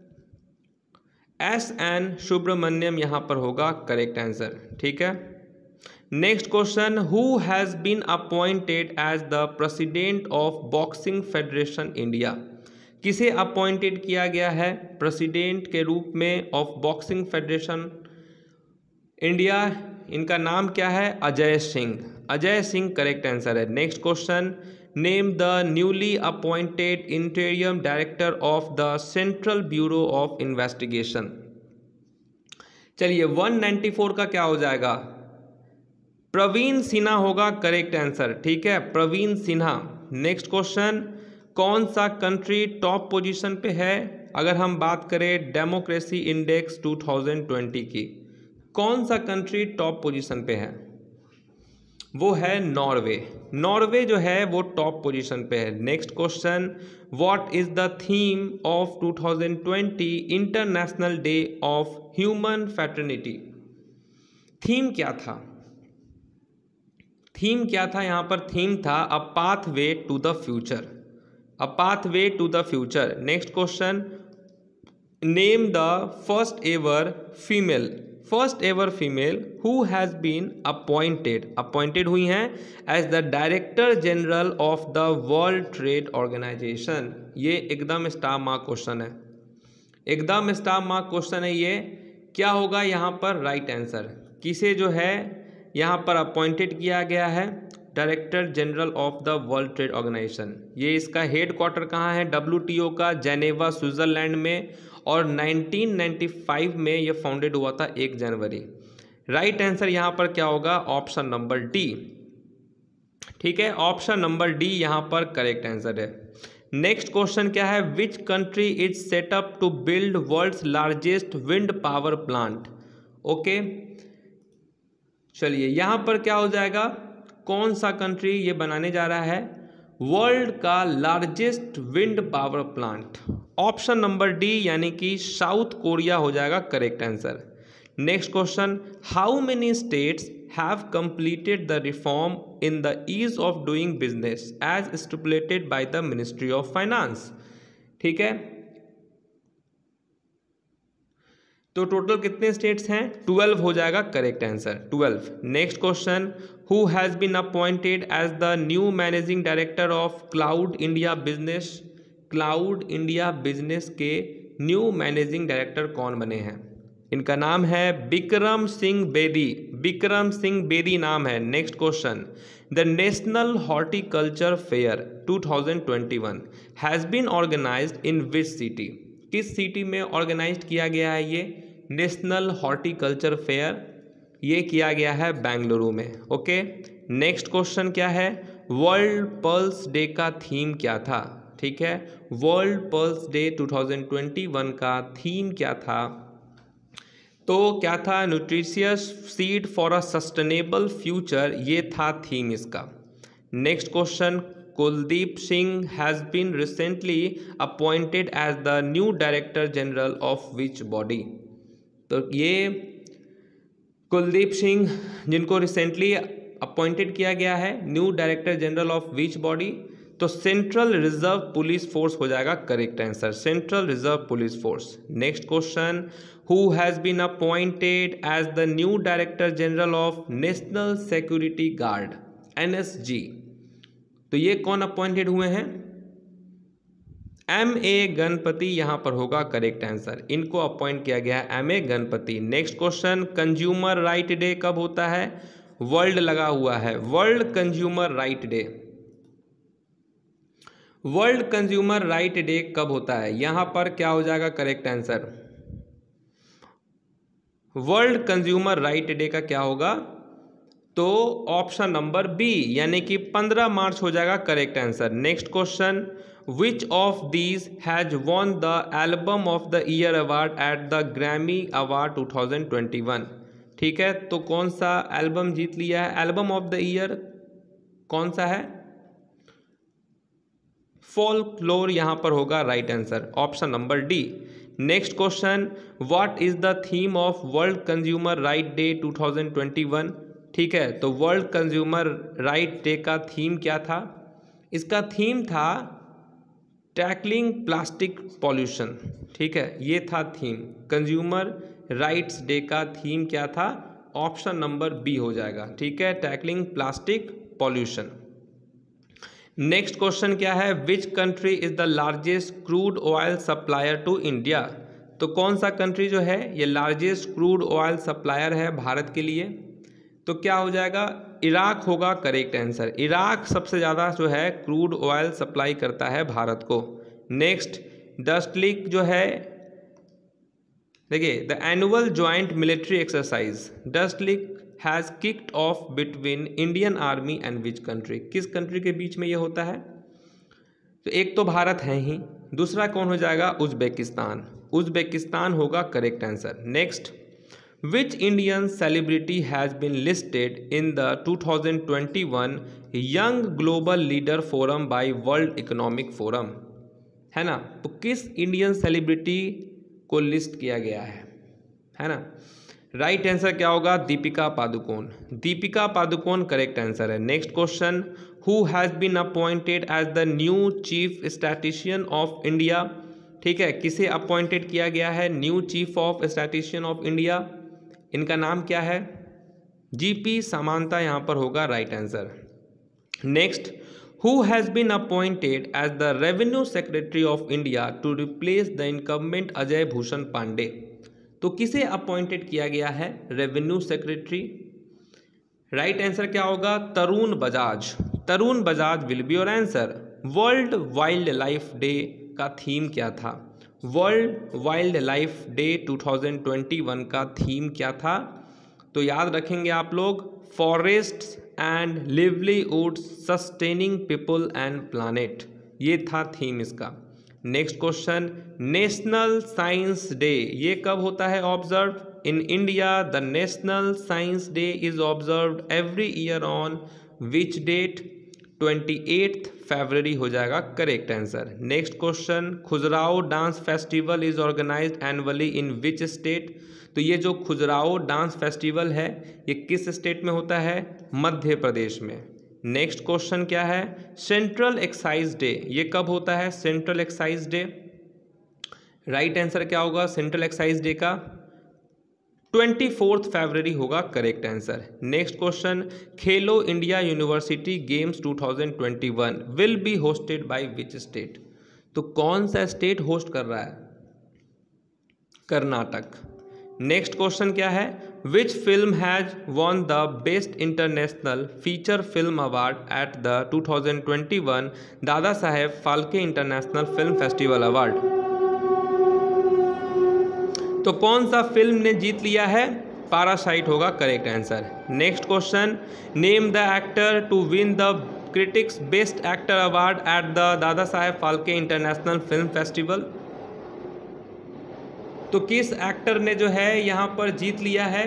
Speaker 1: एस.एन. सुब्रमण्यम यहाँ पर होगा करेक्ट आंसर। ठीक है, next question, who has been appointed as the president of boxing federation India? किसे अपॉइंटेड किया गया है प्रेसिडेंट के रूप में ऑफ बॉक्सिंग फेडरेशन इंडिया? इनका नाम क्या है? अजय सिंह। अजय सिंह करेक्ट आंसर है। Next question, name the newly appointed interim director of the Central Bureau of Investigation. चलिए 194 का क्या हो जाएगा? प्रवीण सिन्हा होगा करेक्ट आंसर। ठीक है, प्रवीण सिन्हा। नेक्स्ट क्वेश्चन, कौन सा कंट्री टॉप पोजीशन पे है अगर हम बात करें डेमोक्रेसी इंडेक्स 2020 की? कौन सा कंट्री टॉप पोजीशन पे है? वो है नॉर्वे। नॉर्वे जो है वो टॉप पोजीशन पे है। Next question, what is the theme of 2020 International Day of Human Fraternity? Theme क्या था? थीम क्या था? यहाँ पर थीम था a pathway to the future, a pathway to the future. Next question, name the first ever female first ever female who has been appointed हुई हैं as the director general of the World Trade Organization. ये एकदम star mark question है, एकदम star mark question है ये। क्या होगा यहाँ पर राइट आंसर? किसे जो है यहाँ पर अपॉइंटेड किया गया है? Director general of the World Trade Organization. ये इसका हेड क्वार्टर कहाँ है? WTO का जेनेवा स्विट्जरलैंड में, और 1995 में ये फाउंडेड हुआ था 1 जनवरी। राइट आंसर यहाँ पर क्या होगा? Option number D. ठीक है, ऑप्शन नंबर डी यहाँ पर करेक्ट आंसर है। नेक्स्ट क्वेश्चन क्या है? Which country is set up to build world's largest wind power plant? Okay, चलिए यहाँ पर क्या हो जाएगा? कौन सा कंट्री ये बनाने जा रहा है वर्ल्ड का largest wind power plant? Option number D यानी कि साउथ कोरिया हो जाएगा correct answer. Next question, how many states have completed the reform in the ease of doing business as stipulated by the ministry of finance? ठीक है, तो total कितने states हैं? 12 हो जाएगा correct answer, 12। Next question, who has been appointed as the new managing director of cloud India business? Cloud India business के new managing director कौन बने हैं? इनका नाम है बिक्रम सिंह बेदी। बिक्रम सिंह बेदी नाम है। Next question, the national horticulture fair 2021 has been organised in which city? किस सिटी में ऑर्गेनाइज किया गया है ये नेशनल हॉर्टिकल्चर फेयर? ये किया गया है बेंगलुरु में। ओके, नेक्स्ट क्वेश्चन क्या है? वर्ल्ड पल्स डे का थीम क्या था? ठीक है, वर्ल्ड पल्स डे 2021 का थीम क्या था? तो क्या था? Nutritious seed for a sustainable future, ये था थीम इसका। Next question, Kuldeep Singh has been recently appointed as the new director general of which body? तो ये कुलदीप सिंह जिनको रिसेंटली अपॉइंटेड किया गया है new director general of which body? तो सेंट्रल रिजर्व पुलिस फोर्स हो जाएगा correct answer, Central Reserve Police Force. Next question, who has been appointed as the new director general of National Security Guard NSG? तो ये कौन appointed हुए हैं? MA Ganpati यहाँ पर होगा करेक्ट आंसर। इनको अपॉइंट किया गया है MA Ganapathi. Next question, consumer right day कब होता है? वर्ल्ड लगा हुआ है, world consumer right day. World consumer right day कब होता है? यहाँ पर क्या हो जाएगा correct answer? World consumer right day का क्या होगा? तो ऑप्शन नंबर बी यानी कि 15 मार्च हो जाएगा correct answer. Next question, which of these has won the album of the year award at the Grammy award 2021? ठीक है, तो कौन सा एल्बम जीत लिया है? एल्बम ऑफ द ईयर कौन सा है? फोल्कलोर यहाँ पर होगा right answer, option number D. Next question, what is the theme of world consumer right day 2021? ठीक है, तो वर्ल्ड कंज्यूमर राइट डे का थीम क्या था? इसका थीम था टैकलिंग प्लास्टिक पॉल्यूशन। ठीक है, ये था थीम। कंज्यूमर राइट्स डे का थीम क्या था? ऑप्शन नंबर बी हो जाएगा। ठीक है, tackling plastic pollution. Next question क्या है? Which country is the largest crude oil supplier to India? तो कौन सा कंट्री जो है ये लार्जेस्ट क्रूड ऑयल सप्लायर है भारत के लिए? तो क्या हो जाएगा? इराक होगा करेक्ट आंसर। इराक सबसे ज़्यादा जो है क्रूड ऑयल सप्लाई करता है भारत को। नेक्स्ट, डस्टलिक जो है, देखिए, the annual joint military exercise Dustlik has kicked off between Indian army and which country? किस कंट्री के बीच में ये होता है? तो एक तो भारत है ही, दूसरा कौन हो जाएगा? उज्बेकिस्तान। उज्बेकिस्तान होगा correct answer. Next, which Indian celebrity has been listed in the 2021 Young Global Leader Forum by World Economic Forum? है ना, तो किस इंडियन सेलिब्रिटी को लिस्ट किया गया है ना? राइट आंसर क्या होगा? दीपिका पादुकोण। दीपिका पादुकोण करेक्ट आंसर है। Next question, who has been appointed as the new chief statistician of India? ठीक है, किसे अपॉइंटेड किया गया है new chief of statistician of India? इनका नाम क्या है? जीपी समांता यहाँ पर होगा right answer. Next, who has been appointed as the revenue secretary of India to replace the incumbent Ajay Bhushan Pandey? तो किसे अपॉइंटेड किया गया है रेवेन्यू सेक्रेटरी? राइट आंसर क्या होगा? Tarun Bajaj. Tarun Bajaj will be your answer. World wildlife day का थीम क्या था? वर्ल्ड वाइल्ड लाइफ डे 2021 का थीम क्या था? तो याद रखेंगे आप लोग, forests and livelihoods sustaining people and planet, ये था थीम इसका। Next question, national science day ये कब होता है observe? In India the national science day is observed every year on which date? 28 फरवरी हो जाएगा correct answer. Next question, Khajuraho dance festival is organised annually in which state? तो ये जो खुजराहो डांस फेस्टिवल है ये किस स्टेट में होता है? मध्य प्रदेश में। नेक्स्ट क्वेश्चन क्या है? सेंट्रल एक्साइज डे ये कब होता है? Central excise day right answer क्या होगा सेंट्रल एक्साइज डे का? 24 फरवरी होगा correct answer. Next question, Khelo India university games 2021 will be hosted by which state? तो कौन सा स्टेट होस्ट कर रहा है? कर्नाटक। नेक्स्ट क्वेश्चन क्या है? Which film has won the best international feature film award at the 2021 Dada Saheb Phalke international film festival award? तो कौन सा फिल्म ने जीत लिया है? पैरासाइट होगा correct answer. Next question, name the actor to win the critics best actor award at the Dada Saheb Phalke international film festival? तो किस एक्टर ने जो है यहाँ पर जीत लिया है?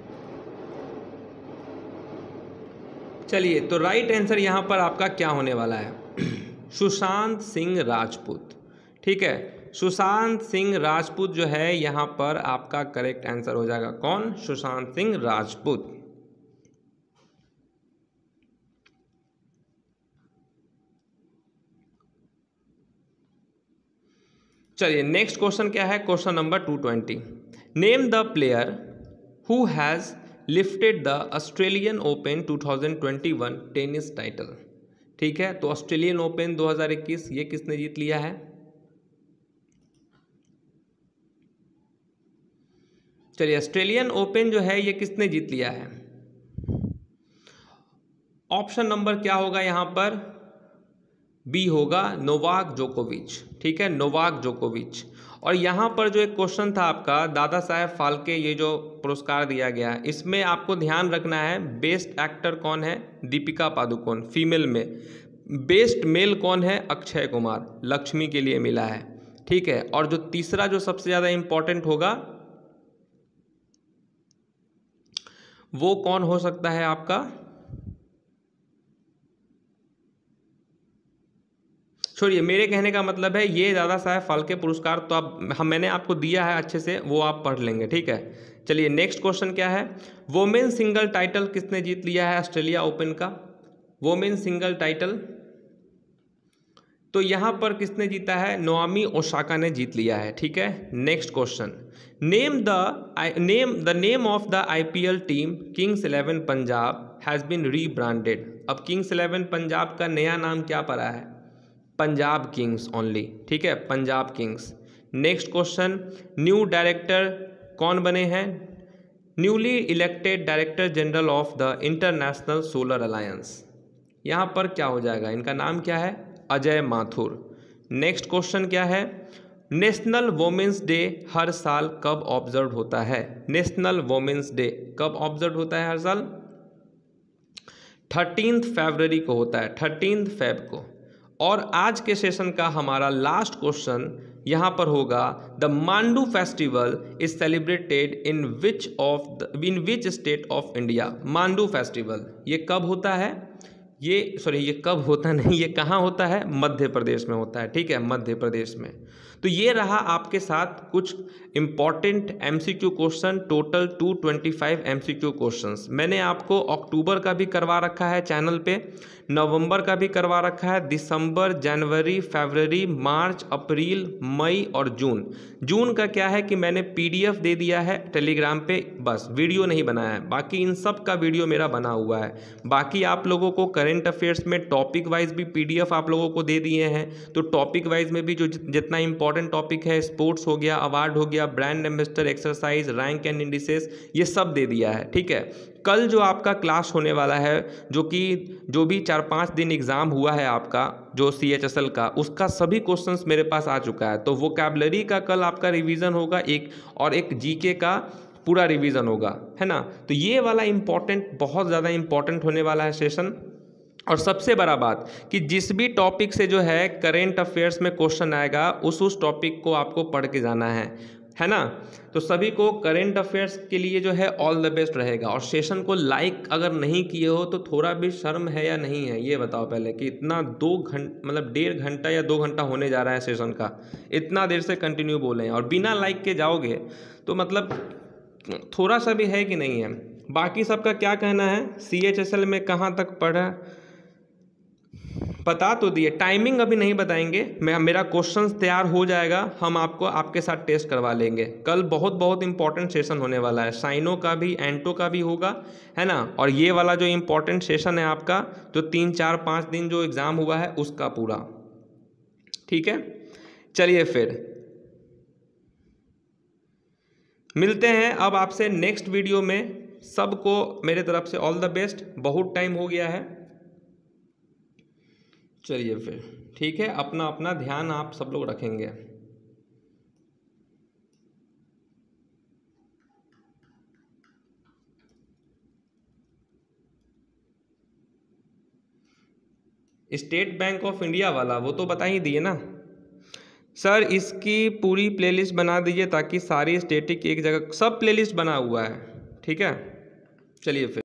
Speaker 1: चलिए, तो राइट आंसर यहाँ पर आपका क्या होने वाला है? सुशांत सिंह राजपूत। ठीक है, सुशांत सिंह राजपूत जो है यहाँ पर आपका करेक्ट आंसर हो जाएगा। कौन? सुशांत सिंह राजपूत। चलिए, नेक्स्ट क्वेश्चन क्या है? Question number 220, name the player who has lifted the Australian Open 2021 tennis title. ठीक है, तो ऑस्ट्रेलियन ओपन 2021 ये किसने जीत लिया है? चलिए, ऑस्ट्रेलियन ओपन जो है ये किसने जीत लिया है? ऑप्शन नंबर क्या होगा यहाँ पर? बी होगा नोवाक जोकोविच। ठीक है, नोवाक जोकोविच। और यहाँ पर जो एक क्वेश्चन था आपका, दादा साहेब फाल्के ये जो पुरस्कार दिया गया है इसमें आपको ध्यान रखना है बेस्ट एक्टर कौन है? दीपिका पादुकोण फीमेल में। बेस्ट मेल कौन है? अक्षय कुमार, लक्ष्मी के लिए मिला है। ठीक है, और जो तीसरा जो सबसे ज़्यादा इंपॉर्टेंट होगा वो कौन हो सकता है आपका? छोड़िए, मेरे कहने का मतलब है ये दादा साहेब फाल्के पुरस्कार तो आप मैंने आपको दिया है अच्छे से, वो आप पढ़ लेंगे। ठीक है, चलिए नेक्स्ट क्वेश्चन क्या है? वोमेन सिंगल टाइटल किसने जीत लिया है ऑस्ट्रेलिया ओपन का? वोमेन सिंगल टाइटल तो यहाँ पर किसने जीता है? नोआमी ओसाका ने जीत लिया है। ठीक है, next question, name the name of the IPL team Kings 11 Punjab has been rebranded. अब किंग्स 11 पंजाब का नया नाम क्या पड़ा है? Punjab Kings only. ठीक है, Punjab Kings. Next question, new director कौन बने हैं? Newly elected director general of the international solar Alliance. यहाँ पर क्या हो जाएगा? इनका नाम क्या है? अजय माथुर। नेक्स्ट क्वेश्चन क्या है? नेशनल वोमेंस डे हर साल कब ऑब्जर्व होता है? नेशनल वोमेंस डे कब ऑब्जर्व होता है हर साल? 13 फरवरी को होता है, 13 फेब को। और आज के सेशन का हमारा लास्ट क्वेश्चन यहाँ पर होगा, the Mandu festival is celebrated in which state of India? Mandu festival ये कब होता है? ये कब होता नहीं, ये कहाँ होता है? मध्य प्रदेश में होता है। ठीक है, मध्य प्रदेश में। तो ये रहा आपके साथ कुछ important MCQ question, total 225 MCQ questions. मैंने आपको अक्टूबर का भी करवा रखा है चैनल पे, नवंबर का भी करवा रखा है, दिसंबर, जनवरी, फरवरी, मार्च, अप्रैल, मई और जून। जून का क्या है कि मैंने पीडीएफ दे दिया है टेलीग्राम पे, बस वीडियो नहीं बनाया है, बाकी इन सब का वीडियो मेरा बना हुआ है। बाकी आप लोगों को करंट अफेयर्स में टॉपिक वाइज भी पीडीएफ आप लोगों को दे दिए हैं, तो टॉपिक वाइज में भी जो जितना इंपॉर्टेंट टॉपिक है, स्पोर्ट्स हो गया, अवार्ड हो गया, brand ambassador exercise, rank and indices, ये सब दे दिया है। ठीक है, कल जो आपका क्लास होने वाला है, जो भी 4-5 दिन एग्ज़ाम हुआ है आपका जो CHSL का, उसका सभी क्वेश्चंस मेरे पास आ चुका है। तो वोकैबुलरी का कल आपका रिवीजन होगा और एक जीके का पूरा रिवीजन होगा, है ना। तो ये वाला बहुत ज़्यादा इंपॉर्टेंट होने वाला है सेशन। और सबसे बड़ा बात कि जिस भी टॉपिक से जो है करेंट अफेयर्स में क्वेश्चन आएगा, उस टॉपिक को आपको पढ़ के जाना है ना। तो सभी को करंट अफेयर्स के लिए जो है ऑल द बेस्ट रहेगा। और सेशन को लाइक अगर नहीं किए हो तो थोड़ा भी शर्म है या नहीं है, ये बताओ पहले कि इतना 2 घंटा मतलब 1.5 घंटा या 2 घंटा होने जा रहा है सेशन का, इतना देर से कंटिन्यू बोलें और बिना लाइक के जाओगे तो मतलब थोड़ा सा भी है कि नहीं है। बाकी सबका क्या कहना है, CHSL में कहाँ तक पढ़ा बता तो दिए, टाइमिंग अभी नहीं बताएंगे, मेरा क्वेश्चंस तैयार हो जाएगा, हम आपको आपके साथ टेस्ट करवा लेंगे। कल बहुत इंपॉर्टेंट सेशन होने वाला है, साइनो का भी, एंटो का भी होगा, है ना। और ये वाला जो इंपॉर्टेंट सेशन है आपका, जो 3-4-5 दिन जो एग्ज़ाम हुआ है उसका पूरा। ठीक है, चलिए फिर मिलते हैं अब आपसे नेक्स्ट वीडियो में। सबको मेरे तरफ से ऑल द बेस्ट, बहुत टाइम हो गया है। चलिए फिर ठीक है, अपना अपना ध्यान आप सब लोग रखेंगे। स्टेट बैंक ऑफ इंडिया वाला वो तो बता ही दिए ना सर, इसकी पूरी प्लेलिस्ट बना दीजिए ताकि सारी स्टेटिक एक जगह, सब प्लेलिस्ट बना हुआ है। ठीक है, चलिए फिर।